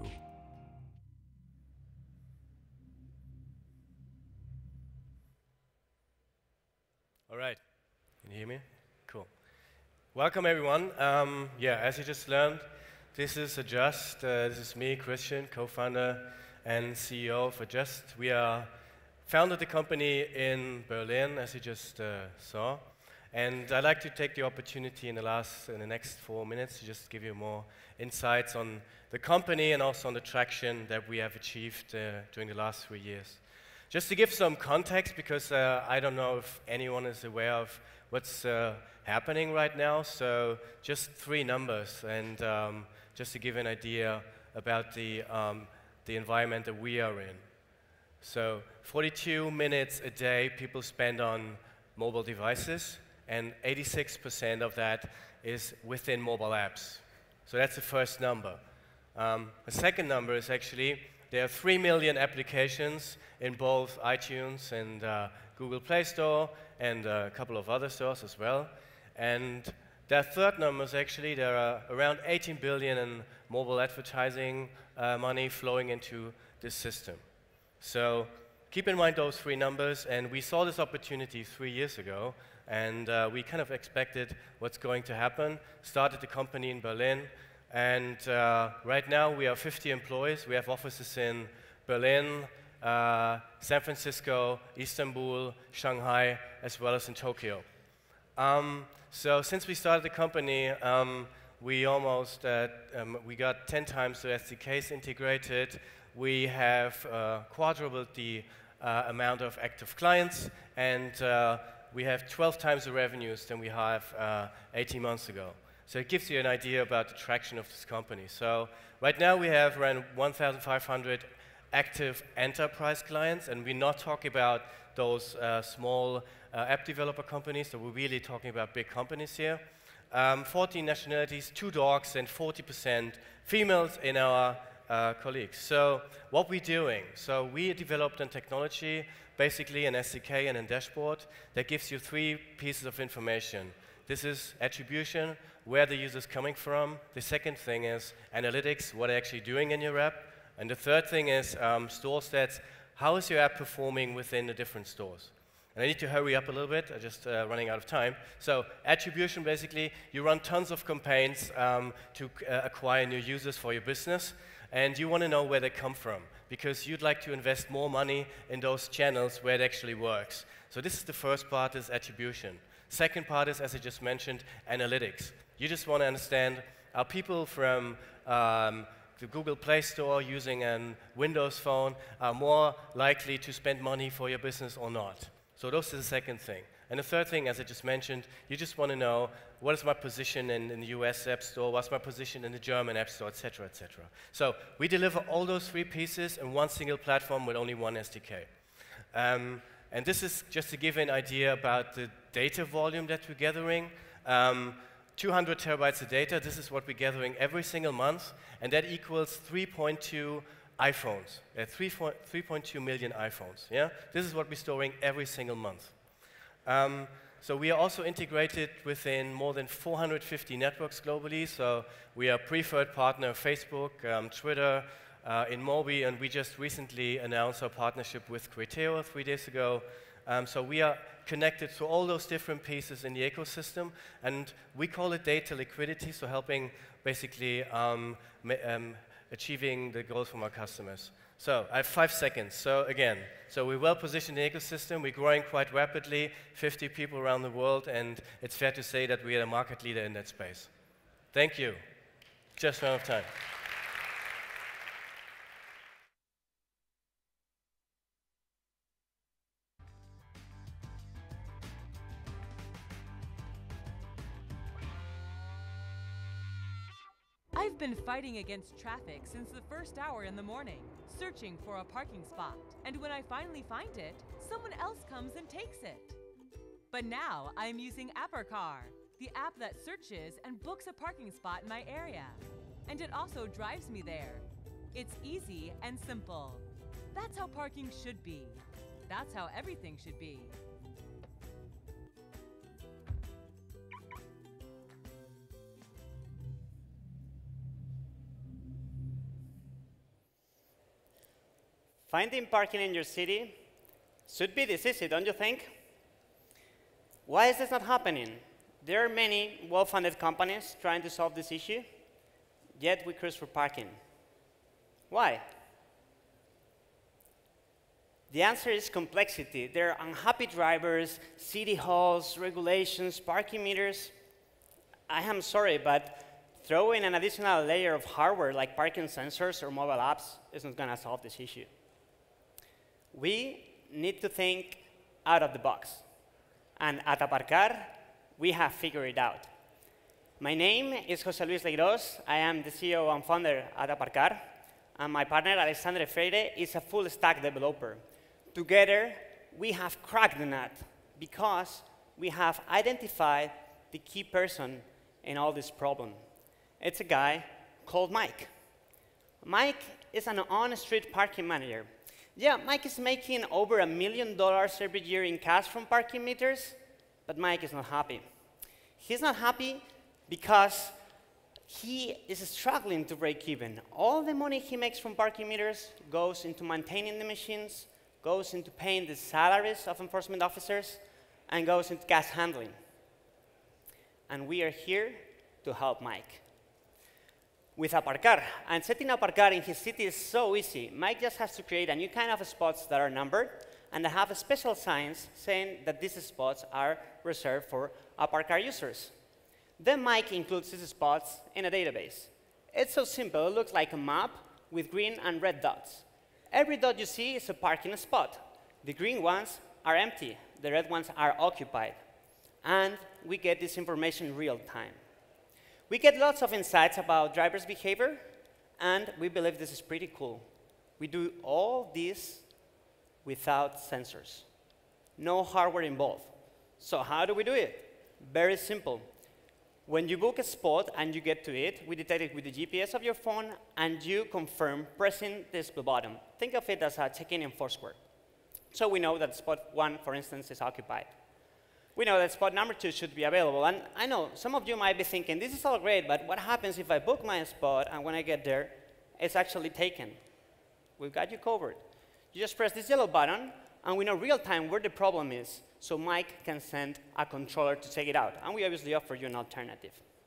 Speaker 10: All right. Can you hear me? Cool. Welcome, everyone. Yeah, as you just learned, this is Just. This is me, Christian, co-founder and CEO for Just. We founded the company in Berlin, as you just saw. And I'd like to take the opportunity in the next 4 minutes to just give you more insights on the company and also on the traction that we have achieved during the last 3 years. Just to give some context, because I don't know if anyone is aware of what's happening right now, so just 3 numbers, and just to give an idea about the environment that we are in. So 42 minutes a day people spend on mobile devices, and 86% of that is within mobile apps. So that's the first number. The second number is actually there are 3 million applications in both iTunes and Google Play Store and a couple of other stores as well. And that third number is actually there are around 18 billion in mobile advertising money flowing into this system. So keep in mind those 3 numbers, and we saw this opportunity 3 years ago, and we kind of expected what's going to happen, started the company in Berlin, and right now we are 50 employees. We have offices in Berlin, San Francisco, Istanbul, Shanghai, as well as in Tokyo. So since we started the company, we almost we got 10 times the SDKs integrated. We have quadrupled the amount of active clients, and we have 12 times the revenues than we have 18 months ago. So it gives you an idea about the traction of this company. So right now we have around 1,500 active enterprise clients, and we're not talking about those small app developer companies, so we're really talking about big companies here. 14 nationalities, 2 dogs, and 40% females in our colleagues. So what we're doing, so we developed a technology, basically an SDK and a dashboard that gives you 3 pieces of information. This is attribution, where the user is coming from. The second thing is analytics, what they're actually doing in your app. And the third thing is store stats, how is your app performing within the different stores. And I need to hurry up a little bit, I'm just running out of time. So attribution, basically, you run tons of campaigns to acquire new users for your business, and you want to know where they come from, because you'd like to invest more money in those channels where it actually works. So this is the first part, is attribution. Second part is, as I just mentioned, analytics. You just want to understand, are people from the Google Play Store using a Windows phone are more likely to spend money for your business or not? So those are the second thing. And the third thing, as I just mentioned, you just want to know, what is my position in the US App Store, what's my position in the German App Store, et cetera, et cetera. So we deliver all those 3 pieces in one single platform with only one SDK. And this is just to give an idea about the data volume that we're gathering. 200 terabytes of data, this is what we're gathering every single month, and that equals 3.2 iPhones, 3.2 million iPhones. Yeah? This is what we're storing every single month. So we are also integrated within more than 450 networks globally, so we are preferred partner of Facebook, Twitter, InMobi, and we just recently announced our partnership with Criteo 3 days ago. So we are connected to all those different pieces in the ecosystem, and we call it data liquidity, so helping basically achieving the goals from our customers. So I have 5 seconds. So again, so we're well positioned in the ecosystem, we're growing quite rapidly, 50 people around the world, and it's fair to say that we are a market leader in that space. Thank you. Just ran out of time.
Speaker 11: I've been fighting against traffic since the first hour in the morning, searching for a parking spot. And when I finally find it, someone else comes and takes it. But now I'm using Appercar, the app that searches and books a parking spot in my area. And it also drives me there. It's easy and simple. That's how parking should be. That's how everything should be.
Speaker 12: Finding parking in your city should be this easy, don't you think? Why is this not happening? There are many well-funded companies trying to solve this issue, yet we cruise for parking. Why? The answer is complexity. There are unhappy drivers, city halls, regulations, parking meters. I am sorry, but throwing an additional layer of hardware like parking sensors or mobile apps is not going to solve this issue. We need to think out of the box. And at Aparcar, we have figured it out. My name is José Luis Leirós. I am the CEO and founder at Aparcar. And my partner, Alexandre Freire, is a full-stack developer. Together, we have cracked the nut because we have identified the key person in all this problem. It's a guy called Mike. Mike is an on-street parking manager. Yeah, Mike is making over $1 million every year in cash from parking meters, but Mike is not happy. He's not happy because he is struggling to break even. All the money he makes from parking meters goes into maintaining the machines, goes into paying the salaries of enforcement officers, and goes into gas handling. And we are here to help Mike. With Aparcar, and setting Aparcar in his city is so easy. Mike just has to create a new kind of spots that are numbered, and they have a special signs saying that these spots are reserved for Aparcar users. Then Mike includes these spots in a database. It's so simple. It looks like a map with green and red dots. Every dot you see is a parking spot. The green ones are empty. The red ones are occupied. And we get this information in real time. We get lots of insights about drivers' behavior, and we believe this is pretty cool. We do all this without sensors. No hardware involved. So how do we do it? Very simple. When you book a spot and you get to it, we detect it with the GPS of your phone, and you confirm pressing this blue button. Think of it as a check-in in Foursquare. So we know that spot 1, for instance, is occupied. We know that spot number 2 should be available. And I know some of you might be thinking, this is all great, but what happens if I book my spot and when I get there, it's actually taken? We've got you covered. You just press this yellow button, and we know real time where the problem is, so Mike can send a controller to take it out. And we obviously offer you an alternative.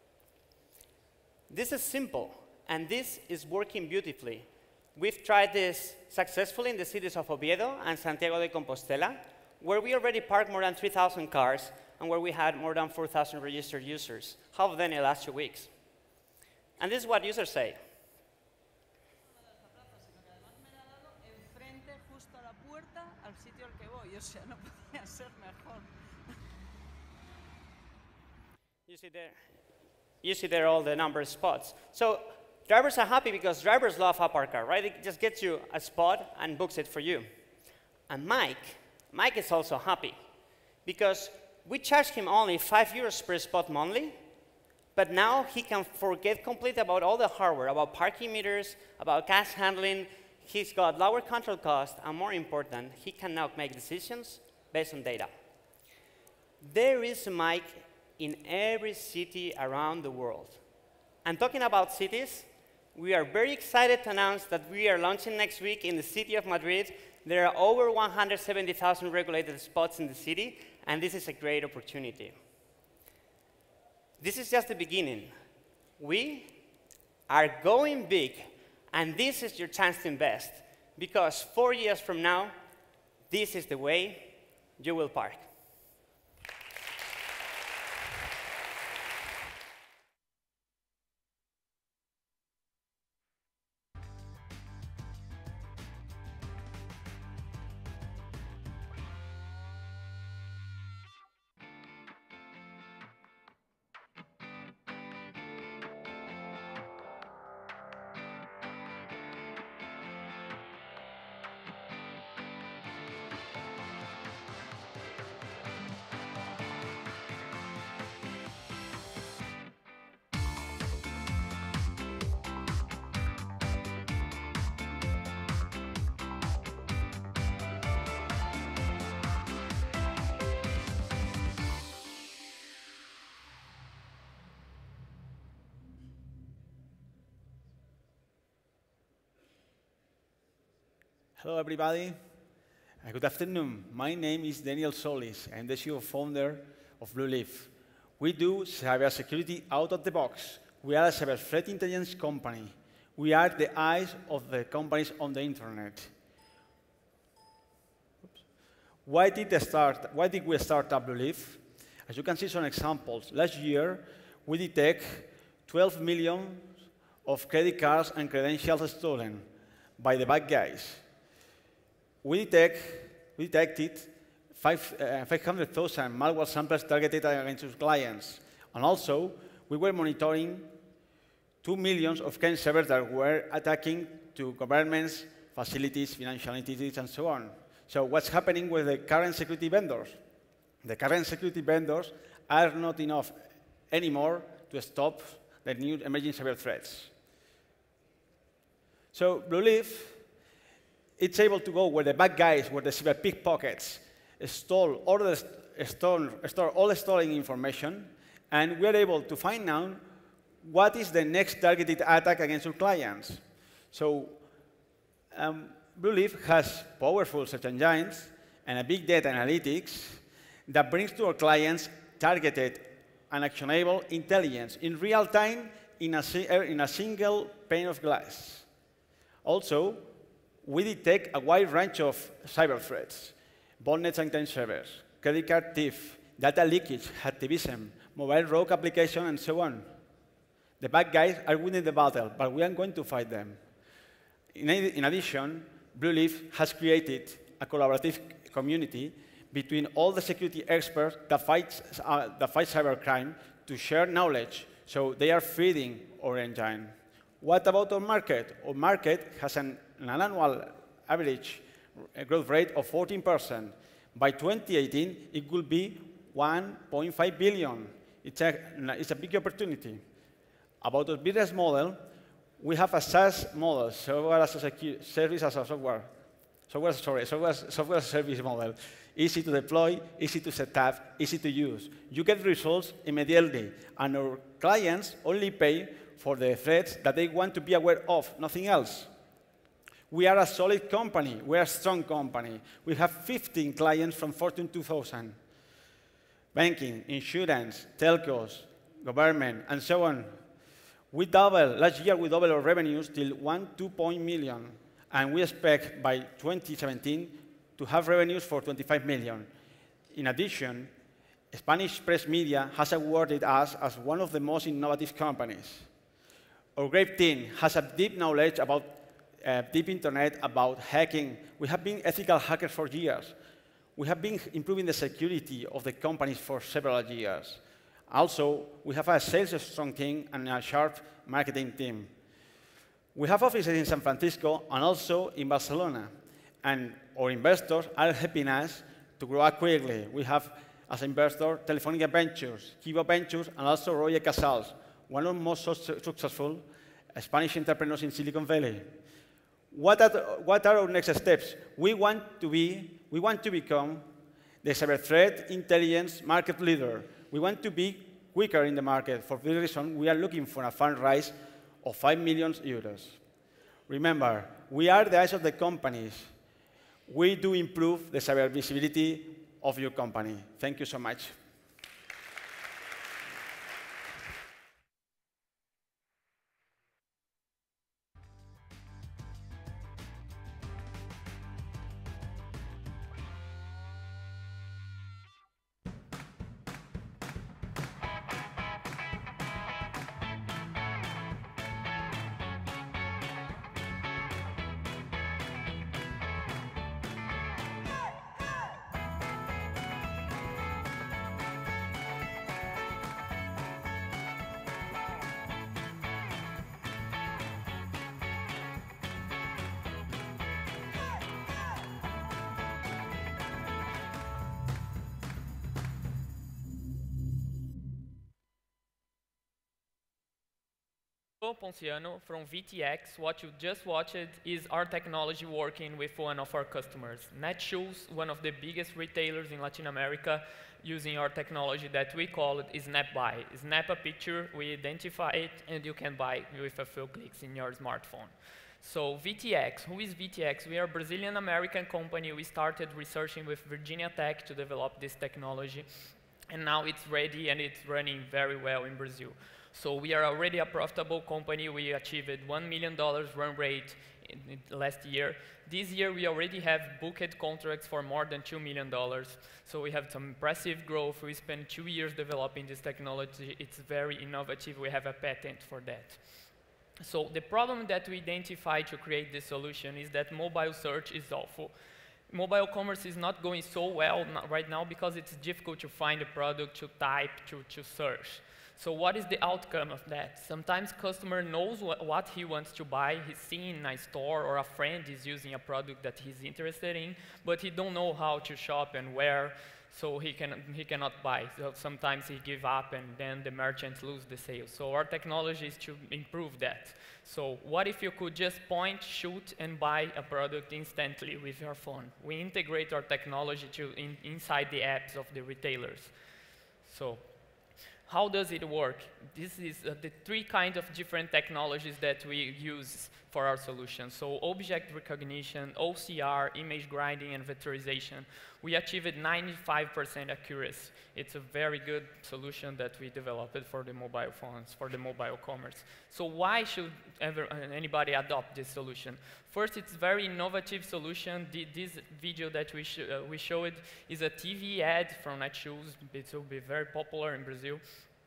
Speaker 12: This is simple, and this is working beautifully. We've tried this successfully in the cities of Oviedo and Santiago de Compostela, where we already parked more than 3,000 cars and where we had more than 4,000 registered users, half of them in the last 2 weeks. And this is what users say. You see there all the number of spots. So drivers are happy because drivers love Aparcar, right? It just gets you a spot and books it for you. And Mike is also happy because we charge him only €5 per spot monthly, but now he can forget completely about all the hardware, about parking meters, about cash handling. He's got lower control costs, and more important, he can now make decisions based on data. There is a Mike in every city around the world. And talking about cities, we are very excited to announce that we are launching next week in the city of Madrid. There are over 170,000 regulated spots in the city, and this is a great opportunity. This is just the beginning. We are going big, and this is your chance to invest, because 4 years from now, this is the way you will park.
Speaker 13: Hello, everybody. Good afternoon. My name is Daniel Solis. I'm the CEO founder of Blueleaf. We do cybersecurity out of the box. We are a cyber threat intelligence company. We are the eyes of the companies on the internet. Why did we start up Blueleaf? As you can see some examples. Last year, we detect 12 million of credit cards and credentials stolen by the bad guys. We detected 500,000 malware samples targeted against our clients. And also, we were monitoring 2 million of Ken servers that were attacking to governments, facilities, financial entities, and so on. So what's happening with the current security vendors? The current security vendors are not enough anymore to stop the new emerging cyber threats. So Blueleaf, it's able to go where the bad guys, where the cyber pickpockets, store all the stolen information, and we're able to find out what is the next targeted attack against our clients. So Blueleaf has powerful search engines and a big data analytics that brings to our clients targeted and actionable intelligence in real time in a single pane of glass. Also, we detect a wide range of cyber threats: botnets and client servers, credit card thief, data leakage, hacktivism, mobile rogue application, and so on. The bad guys are winning the battle, but we are going to fight them. In addition, Blueleaf has created a collaborative community between all the security experts that fight cybercrime to share knowledge, so they are feeding our engine. What about our market? Our market has an annual average growth rate of 14%. By 2018, it will be 1.5 billion. It's a big opportunity. About our business model, we have a SaaS model, software as a service as a software service model. Easy to deploy, easy to set up, easy to use. You get results immediately, and our clients only pay for the threats that they want to be aware of, nothing else. We are a solid company. We are a strong company. We have 15 clients from Fortune 2000. Banking, insurance, telcos, government, and so on. Last year, we doubled our revenues till 2 million, and we expect by 2017 to have revenues for 25 million. In addition, Spanish press media has awarded us as one of the most innovative companies. Our great team has a deep knowledge about deep internet, about hacking. We have been ethical hackers for years. We have been improving the security of the companies for several years. Also, we have a sales strong team and a sharp marketing team. We have offices in San Francisco and also in Barcelona. And our investors are helping us to grow up quickly. We have, as investor, Telefónica Ventures, Kiva Ventures, and also Roger Casals, one of the most successful Spanish entrepreneurs in Silicon Valley. What are our next steps? We want to become the cyber threat intelligence market leader. We want to be quicker in the market. For this reason, we are looking for a fundraise of 5 million euros. Remember, we are the eyes of the companies. We do improve the cyber visibility of your company. Thank you so much.
Speaker 14: Ponciano from VTX. What you just watched is our technology working with one of our customers. Netshoes, one of the biggest retailers in Latin America, using our technology that we call it Snap Buy. Snap a picture, we identify it, and you can buy with a few clicks in your smartphone. So VTX, who is VTX? We are a Brazilian-American company. We started researching with Virginia Tech to develop this technology. And now it's ready and it's running very well in Brazil. So we are already a profitable company. We achieved $1 million run rate in last year. This year we already have booked contracts for more than $2 million. So we have some impressive growth. We spent 2 years developing this technology. It's very innovative. We have a patent for that. So the problem that we identified to create this solution is that mobile search is awful. Mobile commerce is not going so well right now because it's difficult to find a product, to type, to search. So what is the outcome of that? Sometimes customer knows what he wants to buy. He's seen in a store or a friend is using a product that he's interested in, but he don't know how to shop and where, so he cannot buy. So sometimes he give up and then the merchants lose the sale. So our technology is to improve that. So what if you could just point, shoot, and buy a product instantly with your phone? We integrate our technology inside the apps of the retailers. So how does it work? This is the 3 kinds of different technologies that we use for our solution. So object recognition, OCR, image grinding, and vectorization. We achieved 95% accuracy. It's a very good solution that we developed for the mobile phones, for the mobile commerce. So why should anybody adopt this solution? First, it's a very innovative solution. This video that we showed is a TV ad from Netshoes. It will be very popular in Brazil.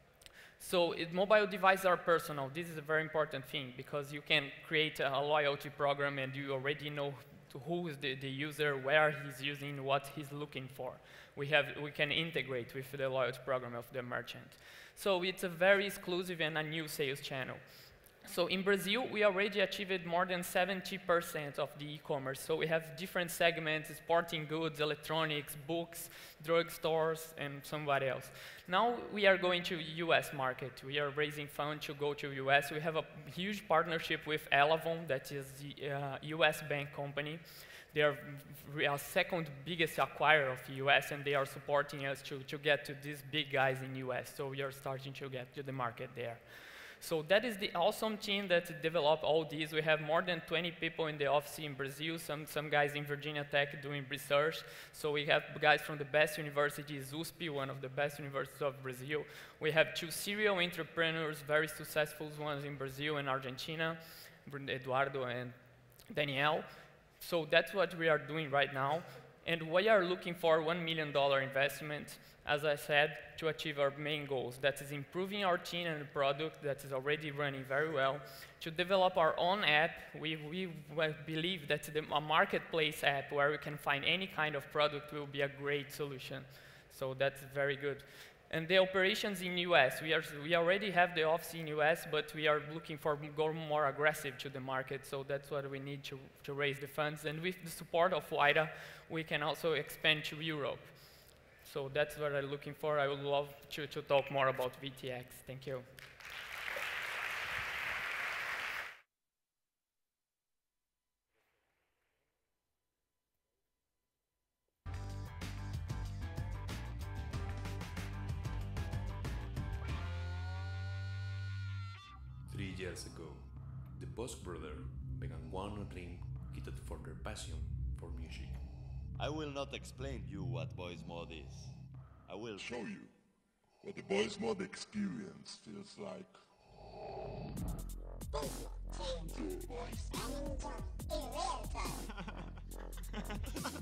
Speaker 14: So mobile devices are personal. This is a very important thing because you can create a loyalty program and you already know who is the user, where he's using, what he's looking for. We can integrate with the loyalty program of the merchant. So it's a very exclusive and a new sales channel. So in Brazil, we already achieved more than 70% of the e-commerce. So we have different segments, sporting goods, electronics, books, drugstores, and somebody else. Now we are going to US market. We are raising funds to go to US. We have a huge partnership with Elavon, that is the US bank company. They are our second biggest acquirer of the US, and they are supporting us to get to these big guys in US. So we are starting to get to the market there. So that is the awesome team that developed all these. We have more than 20 people in the office in Brazil, some guys in Virginia Tech doing research. So we have guys from the best universities, USP, one of the best universities of Brazil. We have 2 serial entrepreneurs, very successful ones in Brazil and Argentina, Eduardo and Daniel. So that's what we are doing right now. And we are looking for $1 million investment, as I said, to achieve our main goals. That is improving our team and the product that is already running very well. To develop our own app, we believe that a marketplace app where we can find any kind of product will be a great solution. So that's very good. And the operations in US, we already have the office in US, but we are looking for go more aggressive to the market. So that's what we need to raise the funds. And with the support of WIDA, we can also expand to Europe. So that's what I'm looking for. I would love to talk more about VTX. Thank you.
Speaker 15: Years ago, the Bosch brothers began one dream kitted for their passion for music.
Speaker 16: I will not explain to you what Voice Mod is. I will
Speaker 17: show you what the Voice Mod experience feels like. Change your voice in real time.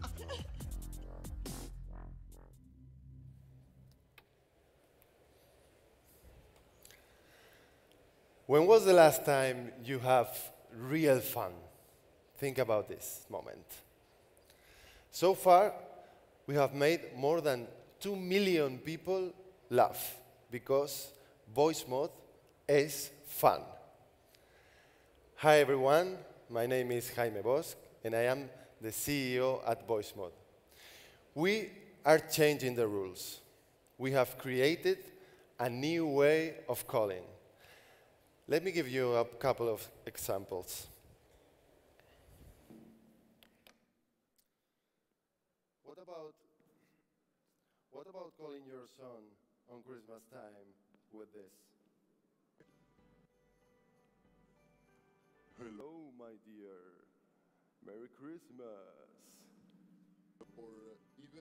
Speaker 18: When was the last time you have real fun? Think about this moment. So far, we have made more than 2 million people laugh because Voice Mod is fun. Hi everyone, my name is Jaime Bosch, and I am the CEO at Voice Mod. We are changing the rules. We have created a new way of calling. Let me give you a couple of examples. What about calling your son on Christmas time with this? Hello, my dear. Merry Christmas.
Speaker 17: Or even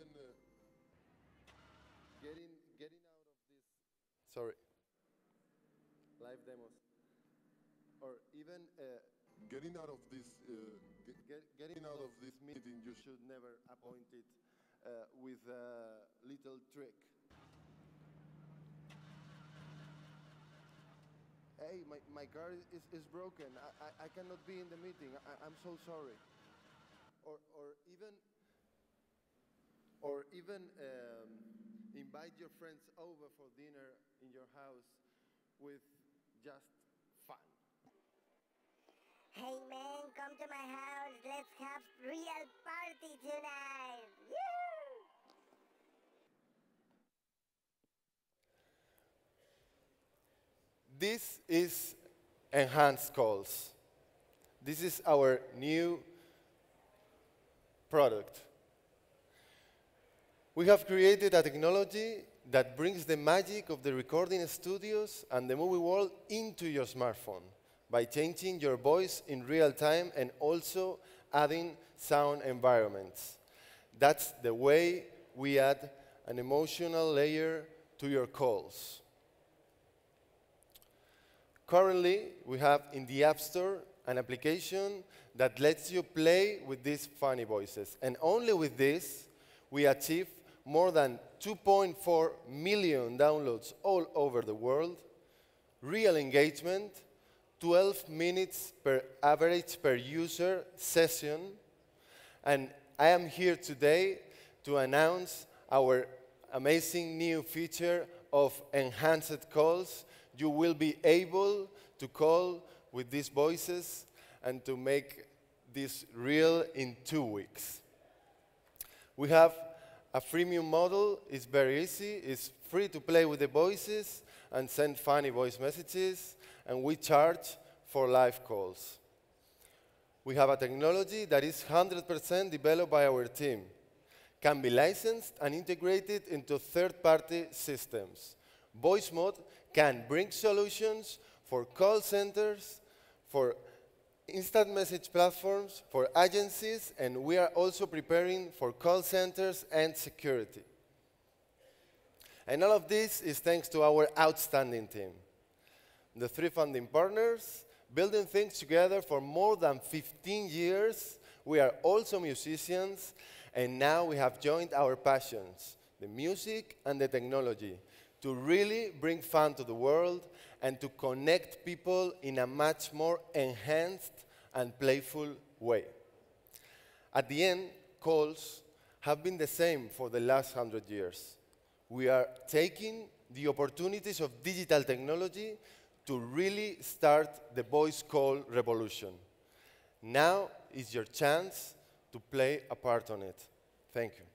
Speaker 18: Getting out of this. Sorry. Live demos. Or even
Speaker 17: getting out of this
Speaker 18: getting out of this meeting, you should never appoint it with a little trick. Hey, my car is broken. I cannot be in the meeting. I'm so sorry. Or even invite your friends over for dinner in your house with just fun.
Speaker 19: Hey man, come to my house. Let's have real party tonight. Woo!
Speaker 18: This is Enhanced Calls. This is our new product. We have created a technology that brings the magic of the recording studios and the movie world into your smartphone by changing your voice in real time and also adding sound environments. That's the way we add an emotional layer to your calls. Currently, we have in the App Store an application that lets you play with these funny voices. And only with this, we achieve more than 2.4 million downloads all over the world, real engagement, 12 minutes per average per user session. And I am here today to announce our amazing new feature of Enhanced Calls. You will be able to call with these voices and to make this real in 2 weeks. We have a freemium model. It's very easy. It's free to play with the voices and send funny voice messages, and we charge for live calls. We have a technology that is 100% developed by our team, can be licensed and integrated into third-party systems. VoiceMod can bring solutions for call centers, for instant message platforms, for agencies, and we are also preparing for call centers and security. And all of this is thanks to our outstanding team. The 3 founding partners, building things together for more than 15 years. We are also musicians, and now we have joined our passions, the music and the technology, to really bring fun to the world and to connect people in a much more enhanced and playful way. At the end, calls have been the same for the last 100 years. We are taking the opportunities of digital technology to really start the voice call revolution. Now is your chance to play a part on it. Thank you.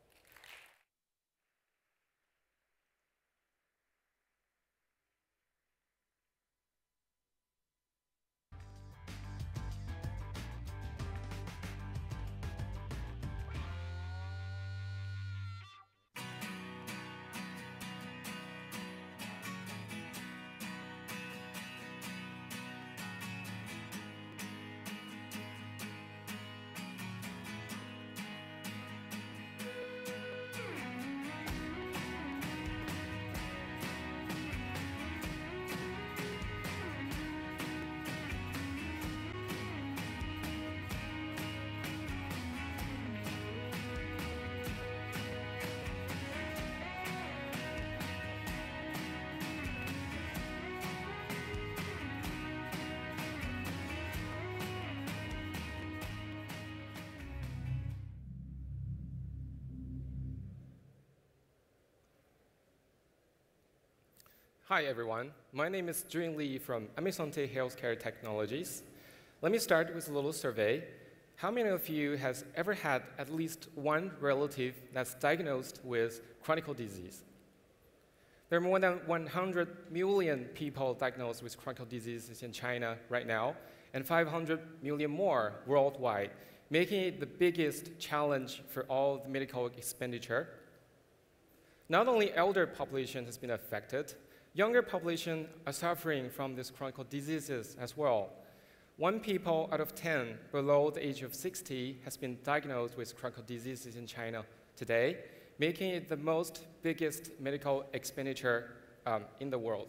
Speaker 20: Hi, everyone. My name is Jun Lee from Amisante Healthcare Technologies. Let me start with a little survey. How many of you has ever had at least one relative that's diagnosed with chronic disease? There are more than 100 million people diagnosed with chronic diseases in China right now, and 500 million more worldwide, making it the biggest challenge for all the medical expenditure. Not only elder population has been affected, younger population are suffering from these chronic diseases as well. 1 people out of 10 below the age of 60 has been diagnosed with chronic diseases in China today, making it the biggest medical expenditure in the world.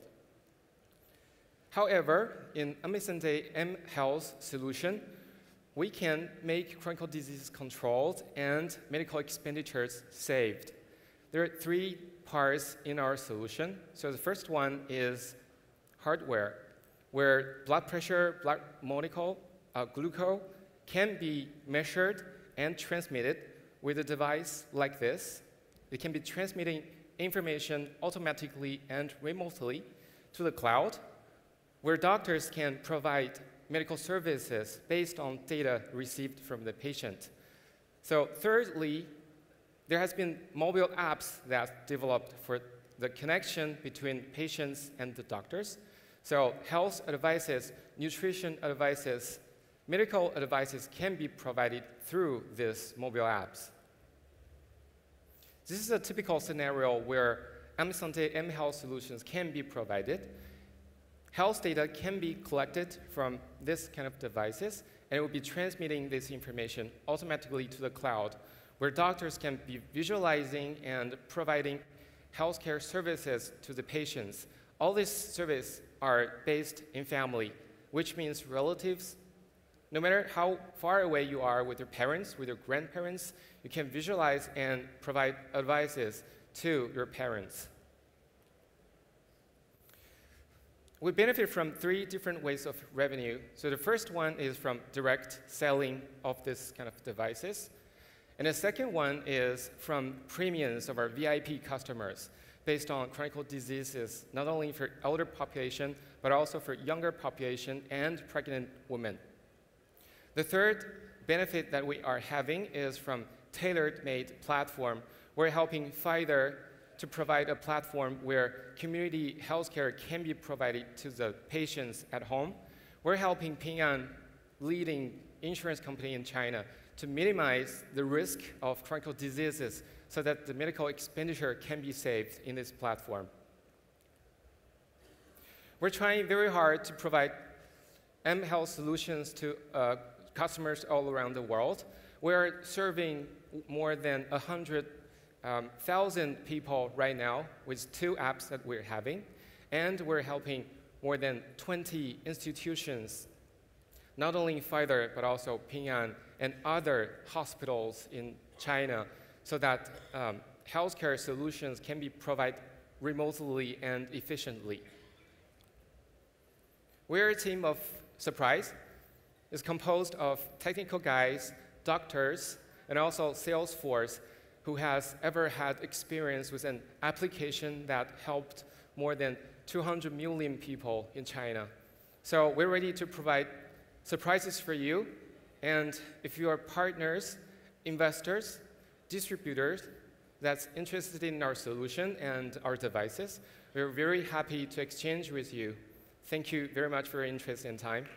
Speaker 20: However, in Amisante M Health solution, we can make chronic disease controlled and medical expenditures saved. There are 3 parts in our solution. So the first one is hardware, where blood pressure, blood molecule, glucose can be measured and transmitted with a device like this. It can be transmitting information automatically and remotely to the cloud, where doctors can provide medical services based on data received from the patient. So thirdly, there has been mobile apps that developed for the connection between patients and the doctors. So health advices, nutrition advices, medical advices can be provided through these mobile apps. This is a typical scenario where Amisante M Health solutions can be provided. Health data can be collected from this kind of devices, and it will be transmitting this information automatically to the cloud, where doctors can be visualizing and providing healthcare services to the patients. All these services are based in family, which means relatives. No matter how far away you are with your parents, with your grandparents, you can visualize and provide advices to your parents. We benefit from 3 different ways of revenue. So the first one is from direct selling of this kind of devices. And the second one is from premiums of our VIP customers based on chronic diseases, not only for elder population, but also for younger population and pregnant women. The third benefit that we are having is from tailor-made platform. We're helping Pfizer to provide a platform where community healthcare can be provided to the patients at home. We're helping Ping An, leading insurance company in China, to minimize the risk of chronic diseases so that the medical expenditure can be saved in this platform. We're trying very hard to provide M Health solutions to customers all around the world. We're serving more than 100,000 people right now with 2 apps that we're having, and we're helping more than 20 institutions, not only Pfizer, but also Ping An and other hospitals in China, so that healthcare solutions can be provided remotely and efficiently. We're a team of surprise. It's composed of technical guys, doctors, and also sales force who has ever had experience with an application that helped more than 200 million people in China. So we're ready to provide surprises for you. And if you are partners, investors, distributors that's interested in our solution and our devices, we're very happy to exchange with you. Thank you very much for your interest and time.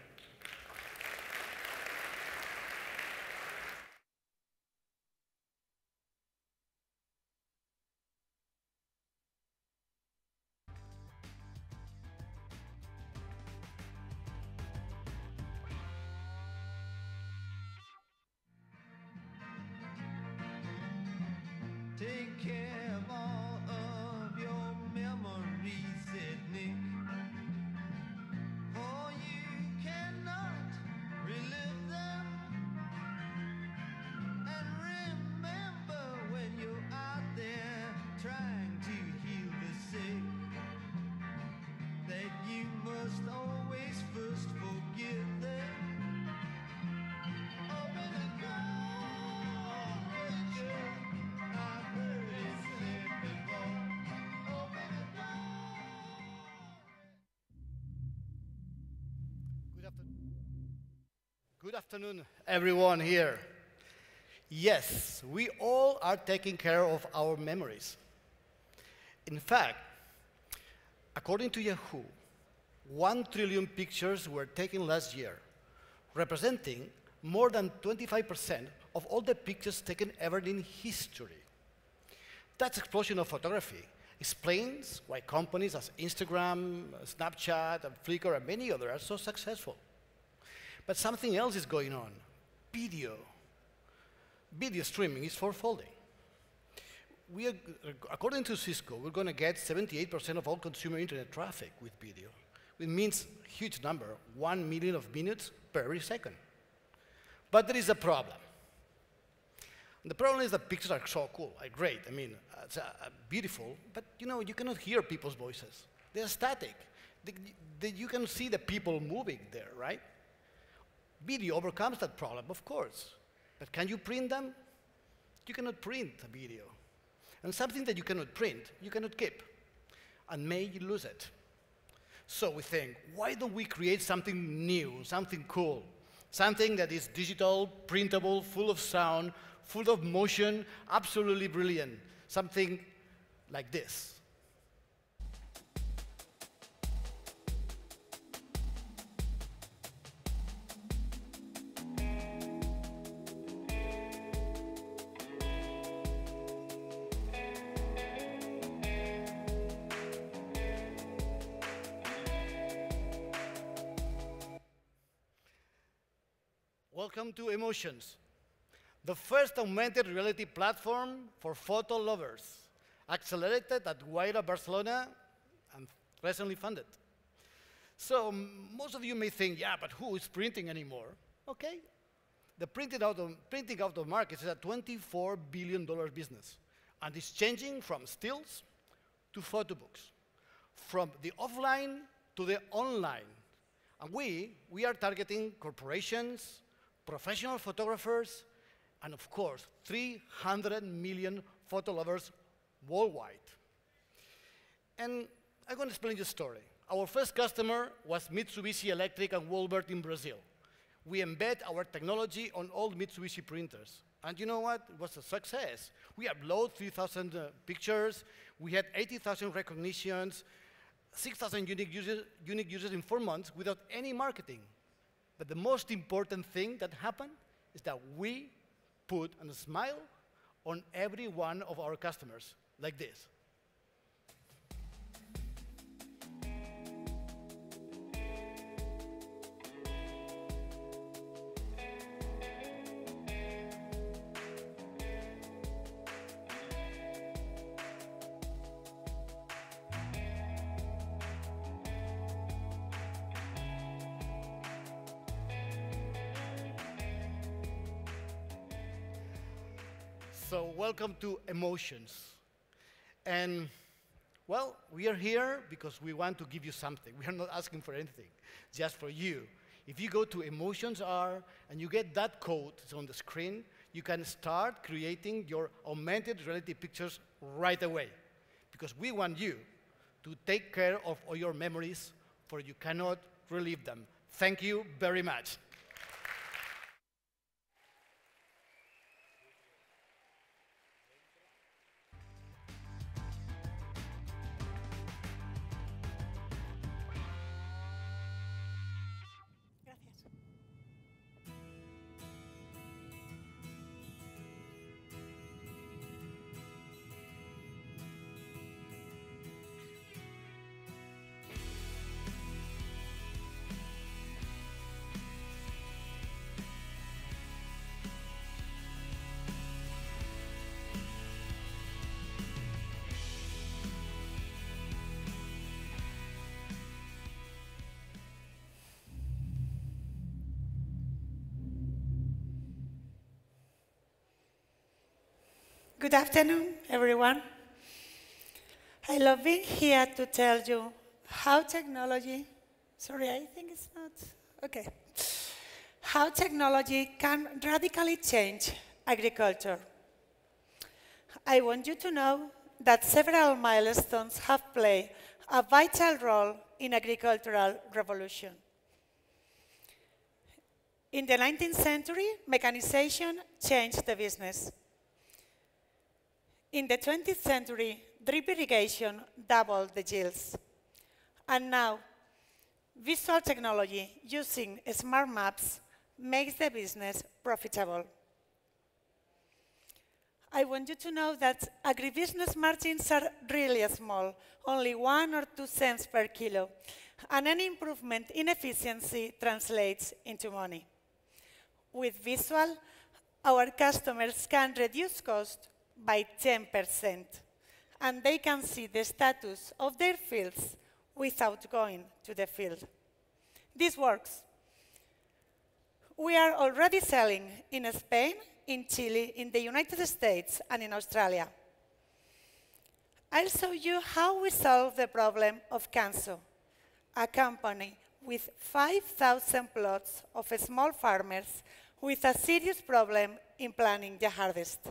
Speaker 6: Take care of all of your memories, said Nick. For you cannot relive them. And remember when you're out there trying to heal the sick, that you must always first forgive them. Open the door, Rachel.
Speaker 21: Good afternoon, everyone here. Yes, we all are taking care of our memories. In fact, according to Yahoo, 1 trillion pictures were taken last year, representing more than 25% of all the pictures taken ever in history. That explosion of photography explains why companies as Instagram, Snapchat, and Flickr, and many others are so successful. But something else is going on. Video. Video streaming is fourfolding. According to Cisco, we're going to get 78% of all consumer internet traffic with video. It means a huge number, 1 million of minutes per every second. But there is a problem. The problem is that pictures are so cool, great. I mean, it's beautiful, but you cannot hear people's voices. They're static. You can see the people moving there, right? Video overcomes that problem, of course. But can you print them? You cannot print a video. And something that you cannot print, you cannot keep. And may you lose it. So we think, why don't we create something new, something cool? Something that is digital, printable, full of sound, full of motion, absolutely brilliant. Something like this. Welcome to Emotions, the first augmented reality platform for photo lovers, accelerated at Guaira, Barcelona, and recently funded. So most of you may think, yeah, but who is printing anymore? Okay, the printing out of market is a $24 billion business, and it's changing from stills to photo books, from the offline to the online. And we are targeting corporations, professional photographers, and of course, 300 million photo lovers worldwide. And I'm going to explain you a story. Our first customer was Mitsubishi Electric and Wolbert in Brazil. We embed our technology on all Mitsubishi printers. And you know what? It was a success. We upload 3,000 pictures. We had 80,000 recognitions, 6,000 unique users in 4 months without any marketing. But the most important thing that happened is that we put a smile on every one of our customers, like this. So welcome to Emotions. And, well, we are here because we want to give you something. We are not asking for anything, just for you. If you go to Emotions R and you get that code, it's on the screen, you can start creating your augmented reality pictures right away. Because we want you to take care of all your memories, for you cannot relive them. Thank you very much.
Speaker 3: Good afternoon, everyone. I love being here to tell you how technology, sorry, I think it's not, okay, how technology can radically change agriculture. I want you to know that several milestones have played a vital role in agricultural revolution. In the 19th century, mechanization changed the business. In the 20th century, drip irrigation doubled the yields. And now, visual technology using smart maps makes the business profitable. I want you to know that agribusiness margins are really small, only 1 or 2 cents per kilo, and any improvement in efficiency translates into money. With Visual, our customers can reduce cost by 10%, and they can see the status of their fields without going to the field. This works. We are already selling in Spain, in Chile, in the United States, and in Australia. I'll show you how we solve the problem of Canso, a company with 5,000 plots of small farmers with a serious problem in planning the harvest.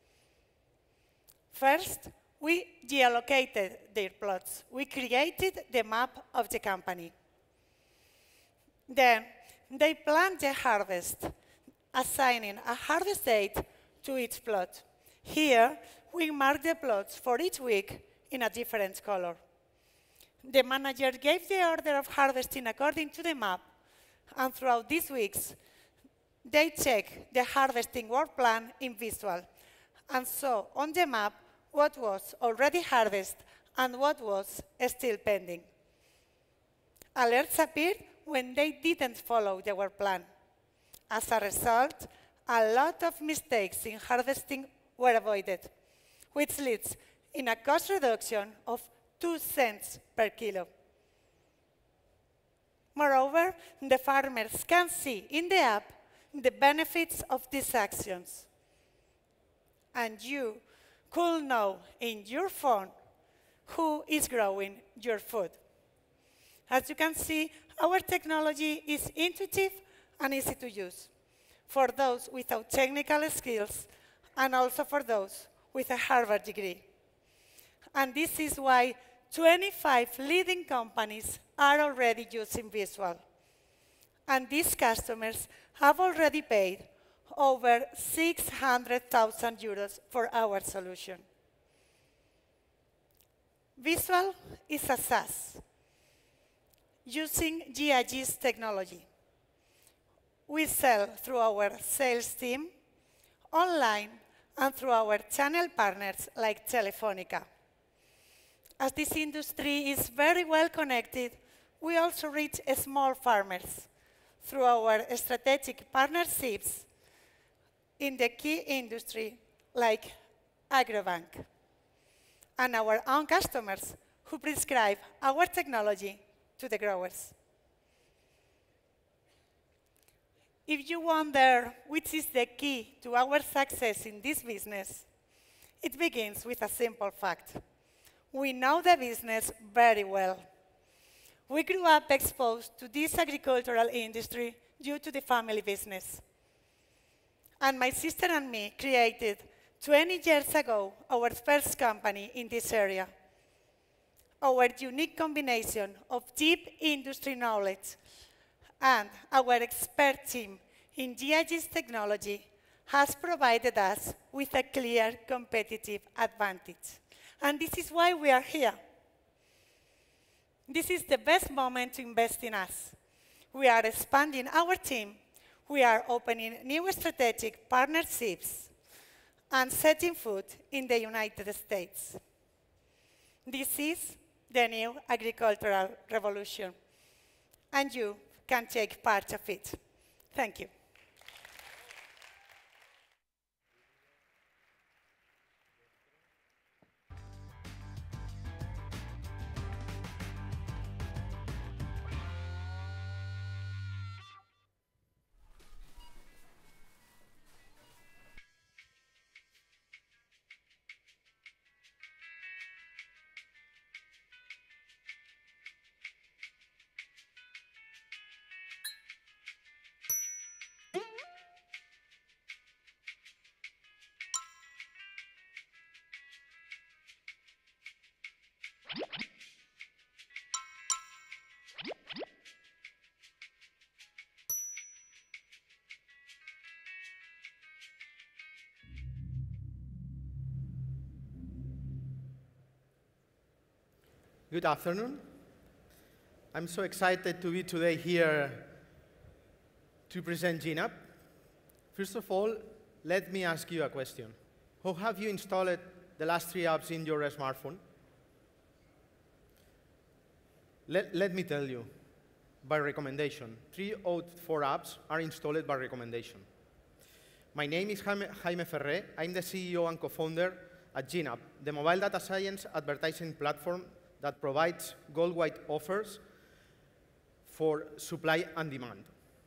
Speaker 3: First, we geolocated their plots. We created the map of the company. Then, they planned the harvest, assigning a harvest date to each plot. Here, we mark the plots for each week in a different color. The manager gave the order of harvesting according to the map, and throughout these weeks, they check the harvesting work plan in Visual, and saw on the map what was already harvested and what was still pending. Alerts appeared when they didn't follow the work plan. As a result, a lot of mistakes in harvesting were avoided, which leads in a cost reduction of 2 cents per kilo. Moreover, the farmers can see in the app the benefits of these actions. And you could know in your phone who is growing your food. As you can see, our technology is intuitive and easy to use for those without technical skills and also for those with a Harvard degree. And this is why 25 leading companies are already using Visual. And these customers have already paid over 600,000 euros for our solution. Visual is a SaaS using GIG's technology. We sell through our sales team, online, and through our channel partners like Telefónica. As this industry is very well connected, we also reach small farmers through our strategic partnerships in the key industry like Agrobank, and our own customers who prescribe our technology to the growers. If you wonder which is the key to our success in this business, it begins with a simple fact. We know the business very well. We grew up exposed to this agricultural industry due to the family business. And my sister and me created 20 years ago our first company in this area. Our unique combination of deep industry knowledge and our expert team in GIG's technology has provided us with a clear competitive advantage. And this is why we are here. This is the best moment to invest in us. We are expanding our team. We are opening new strategic partnerships and setting foot in the United States. This is the new agricultural revolution, and you can take part of it. Thank you.
Speaker 2: Good afternoon. I'm so excited to be today here to present GNAP. First of all, let me ask you a question. How have you installed the last 3 apps in your smartphone? Let me tell you, by recommendation. 3 out of 4 apps are installed by recommendation. My name is Jaime Ferrer. I'm the CEO and co-founder at GeneApp, the mobile data science advertising platform that provides gold-wide offers for supply and demand.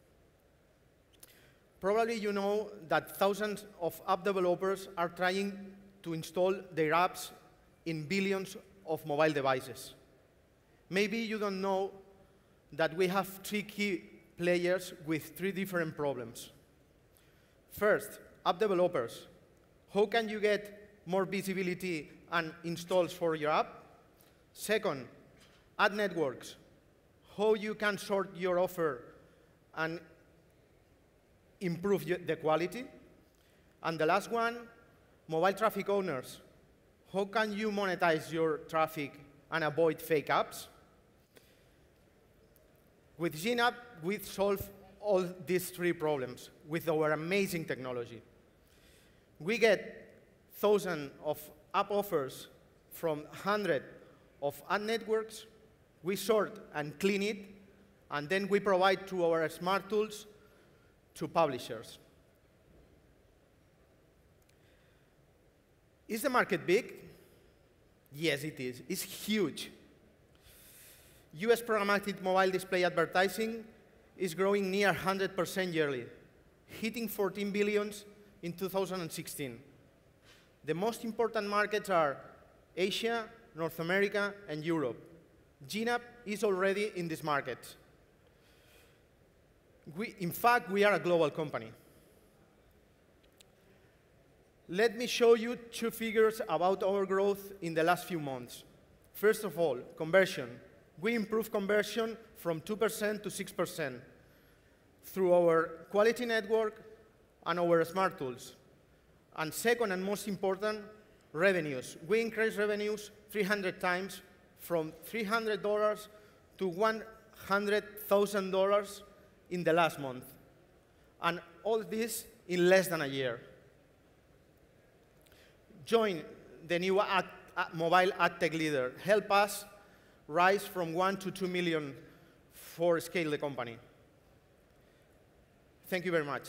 Speaker 2: Probably you know that thousands of app developers are trying to install their apps in billions of mobile devices. Maybe you don't know that we have 3 key players with 3 different problems. First, app developers. How can you get more visibility and installs for your app? Second, ad networks. How you can sort your offer and improve the quality. And the last one, mobile traffic owners. How can you monetize your traffic and avoid fake apps? With GeneApp, we solve all these 3 problems with our amazing technology. We get thousands of app offers from hundreds of ad networks. We sort and clean it, and then we provide to our smart tools to publishers. Is the market big? Yes, it is. It's huge. US programmatic mobile display advertising is growing near 100% yearly, hitting 14 billion in 2016. The most important markets are Asia, North America, and Europe. GeneApp is already in these markets. In fact, we are a global company. Let me show you 2 figures about our growth in the last few months. First of all, conversion. We improved conversion from 2% to 6% through our quality network and our smart tools. And second and most important, revenues. We increased revenues 300 times, from $300 to $100,000 in the last month. And all this in less than a year. Join the new mobile ad tech leader. Help us rise from 1 to 2 million for scale the company. Thank you very much.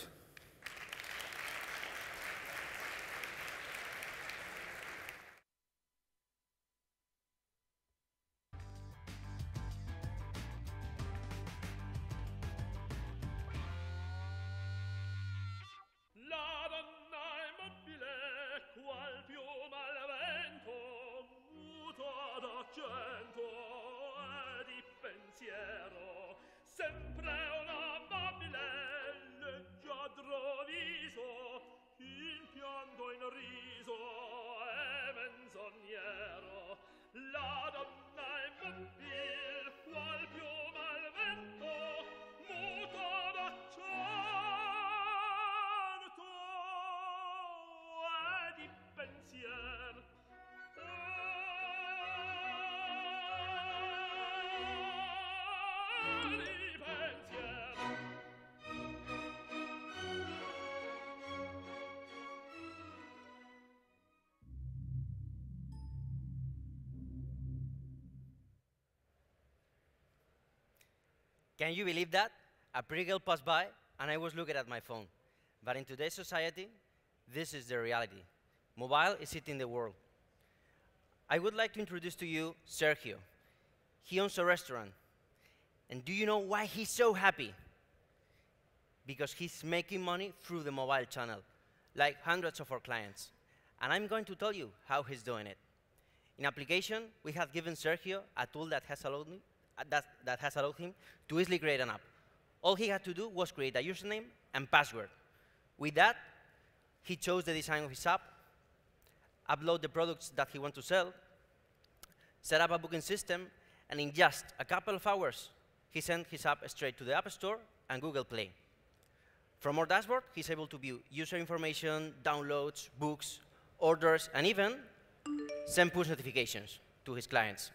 Speaker 1: La donna immobile, qual piuma al vento, muto ad accento e di pensiero, sempre un amabile, leggiadro viso, in pianto in riso e menzognero. La donna immobile, qual piuma al vento, muto ad accento di pensier di pensier.
Speaker 22: Can you believe that? A pretty girl passed by, and I was looking at my phone. But in today's society, this is the reality. Mobile is eating the world. I would like to introduce to you Sergio. He owns a restaurant. And do you know why he's so happy? Because he's making money through the mobile channel, like hundreds of our clients. And I'm going to tell you how he's doing it. In application, we have given Sergio a tool that has allowed him to easily create an app. All he had to do was create a username and password. With that, he chose the design of his app, upload the products that he wants to sell, set up a booking system, and in just a couple of hours, he sent his app straight to the App Store and Google Play. From our dashboard, he's able to view user information, downloads, books, orders, and even send push notifications to his clients.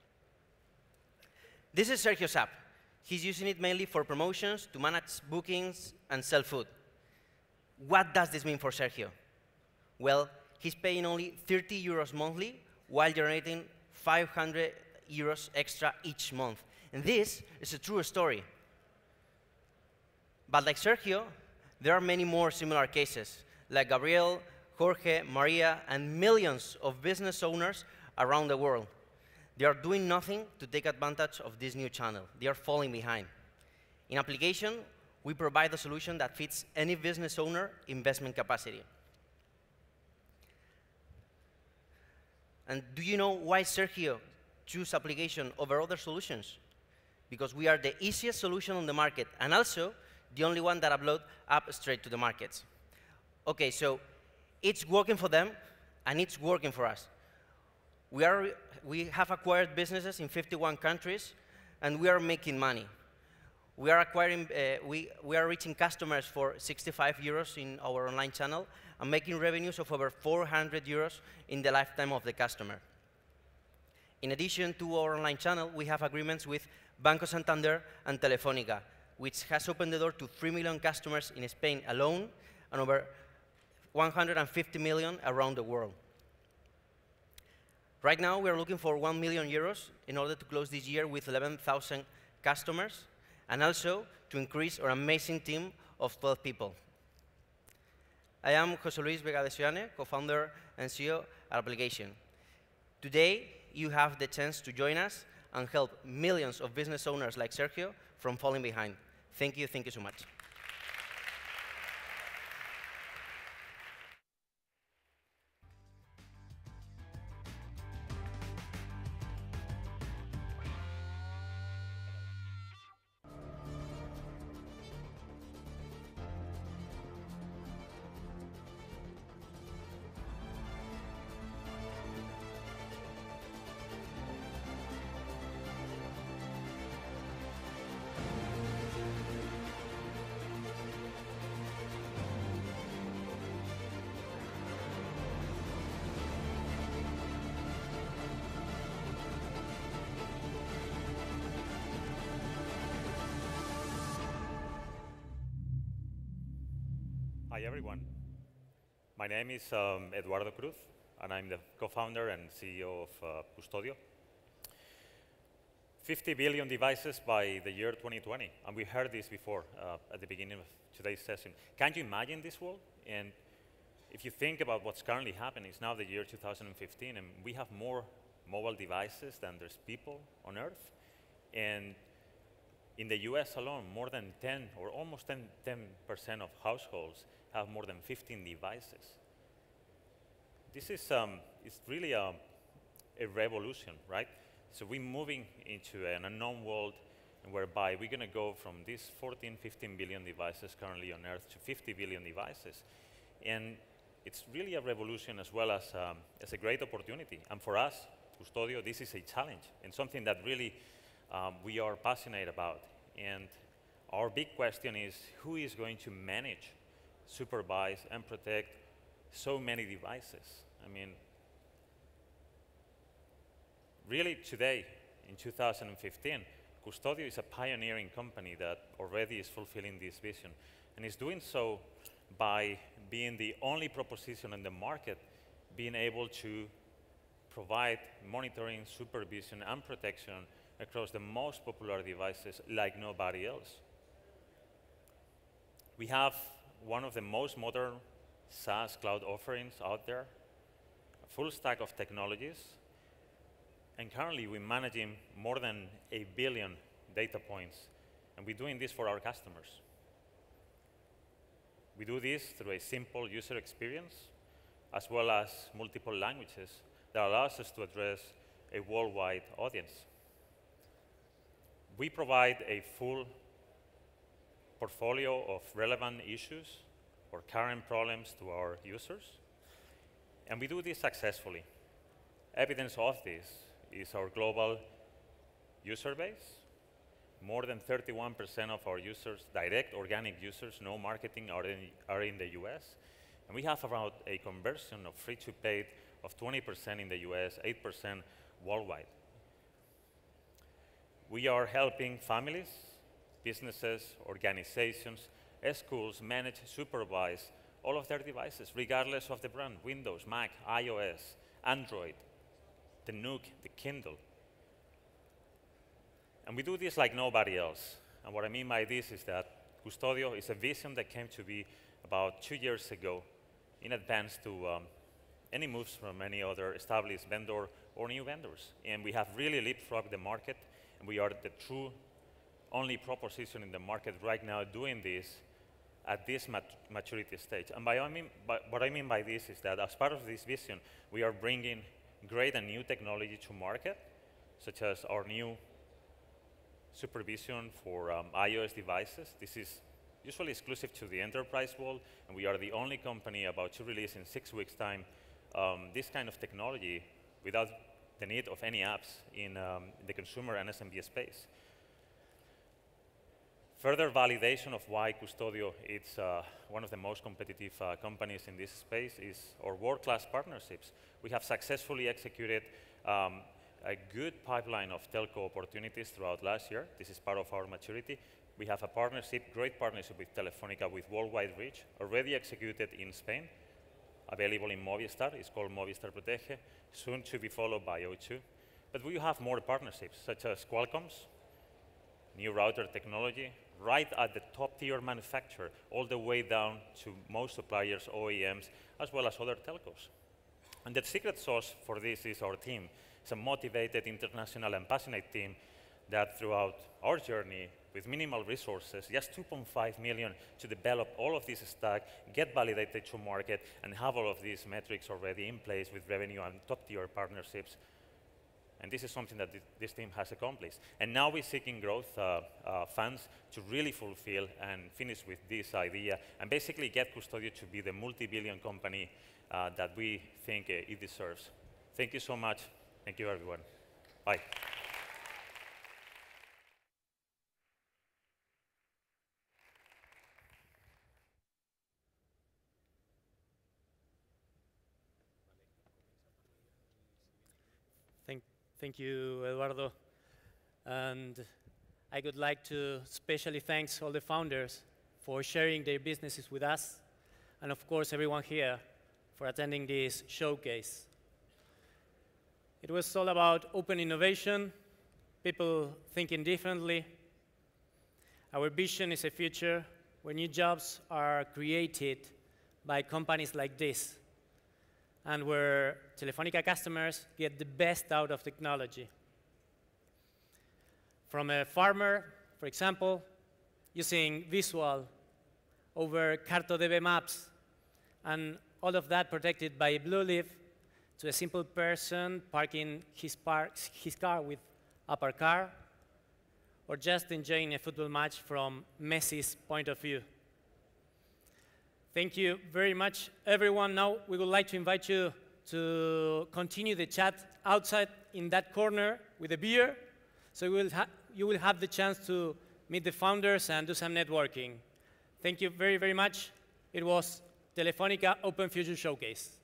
Speaker 22: This is Sergio's app. He's using it mainly for promotions, to manage bookings, and sell food. What does this mean for Sergio? Well, he's paying only 30 euros monthly while generating 500 euros extra each month. And this is a true story. But like Sergio, there are many more similar cases, like Gabriel, Jorge, Maria, and millions of business owners around the world. They are doing nothing to take advantage of this new channel. They are falling behind. In application, we provide a solution that fits any business owner investment capacity. And do you know why Sergio chose application over other solutions? Because we are the easiest solution on the market, and also the only one that upload app straight to the markets. Okay, so it's working for them, and it's working for us. We have acquired businesses in 51 countries, and we are making money. We are reaching customers for 65 euros in our online channel and making revenues of over 400 euros in the lifetime of the customer. In addition to our online channel, we have agreements with Banco Santander and Telefónica, which has opened the door to 3 million customers in Spain alone and over 150 million around the world. Right now, we are looking for 1 million euros in order to close this year with 11,000 customers, and also to increase our amazing team of 12 people. I am José Luis Vega de Ciudadane, co-founder and CEO at Application. Today, you have the chance to join us and help millions of business owners like Sergio from falling behind. Thank you so much.
Speaker 4: Hi, everyone. My name is Eduardo Cruz, and I'm the co-founder and CEO of Custodio. 50 billion devices by the year 2020, and we heard this before at the beginning of today's session. Can you imagine this world? And if you think about what's currently happening, it's now the year 2015, and we have more mobile devices than there's people on Earth. And in the US alone, more than 10 or almost 10% of households have more than 15 devices. This is it's really a revolution, right? So we're moving into an unknown world whereby we're going to go from these 14, 15 billion devices currently on Earth to 50 billion devices. And it's really a revolution as well as a great opportunity. And for us, Custodio, this is a challenge and something that really we are passionate about. And our big question is, who is going to manage, supervise, and protect so many devices? I mean, really today, in 2015, Custodio is a pioneering company that already is fulfilling this vision, and is doing so by being the only proposition in the market being able to provide monitoring, supervision, and protection across the most popular devices like nobody else. We have one of the most modern SaaS cloud offerings out there, a full stack of technologies, and currently we're managing more than 1 billion data points, and we're doing this for our customers. We do this through a simple user experience, as well as multiple languages that allows us to address a worldwide audience. We provide a full portfolio of relevant issues or current problems to our users, and we do this successfully. Evidence of this is our global user base. More than 31% of our users, direct organic users, no marketing, are in the US. And we have around a conversion of free to paid of 20% in the US, 8% worldwide. We are helping families, businesses, organizations, schools manage, supervise all of their devices, regardless of the brand, Windows, Mac, iOS, Android, the Nook, the Kindle. And we do this like nobody else. And what I mean by this is that Custodio is a vision that came to be about 2 years ago in advance to any moves from any other established vendor or new vendors. And we have really leapfrogged the market, and we are the true only proposition in the market right now doing this at this maturity stage. And what I mean by this is that as part of this vision, we are bringing great and new technology to market, such as our new supervision for iOS devices. This is usually exclusive to the enterprise world, and we are the only company about to release in 6 weeks' time this kind of technology without the need of any apps in the consumer and SMB space. Further validation of why Custodio is one of the most competitive companies in this space is our world-class partnerships. We have successfully executed a good pipeline of telco opportunities throughout last year. This is part of our maturity. We have a partnership, great partnership with Telefónica with worldwide reach, already executed in Spain, available in Movistar. It's called Movistar Protege, soon to be followed by O2. But we have more partnerships, such as Qualcomm's, new router technology, right at the top tier manufacturer, all the way down to most suppliers, OEMs, as well as other telcos. And the secret sauce for this is our team. It's a motivated, international, and passionate team that throughout our journey, with minimal resources, just 2.5 million to develop all of this stack, get validated to market, and have all of these metrics already in place with revenue and top-tier partnerships. And this is something that this team has accomplished. And now we're seeking growth funds to really fulfill and finish with this idea, and basically get Custodio to be the multi-billion company that we think it deserves. Thank you so much. Thank you, everyone. Bye.
Speaker 5: Thank you, Eduardo. And I would like to especially thank all the founders for sharing their businesses with us, and of course, everyone here for attending this showcase. It was all about open innovation, people thinking differently. Our vision is a future where new jobs are created by companies like this, and where Telefónica customers get the best out of technology. From a farmer, for example, using visual over CartoDB maps, and all of that protected by Blueleaf, to a simple person parking his car with Apple Car, or just enjoying a football match from Messi's point of view. Thank you very much, everyone. Now we would like to invite you to continue the chat outside in that corner with a beer. So you will have the chance to meet the founders and do some networking. Thank you very, very much. It was Telefónica Open Future Showcase.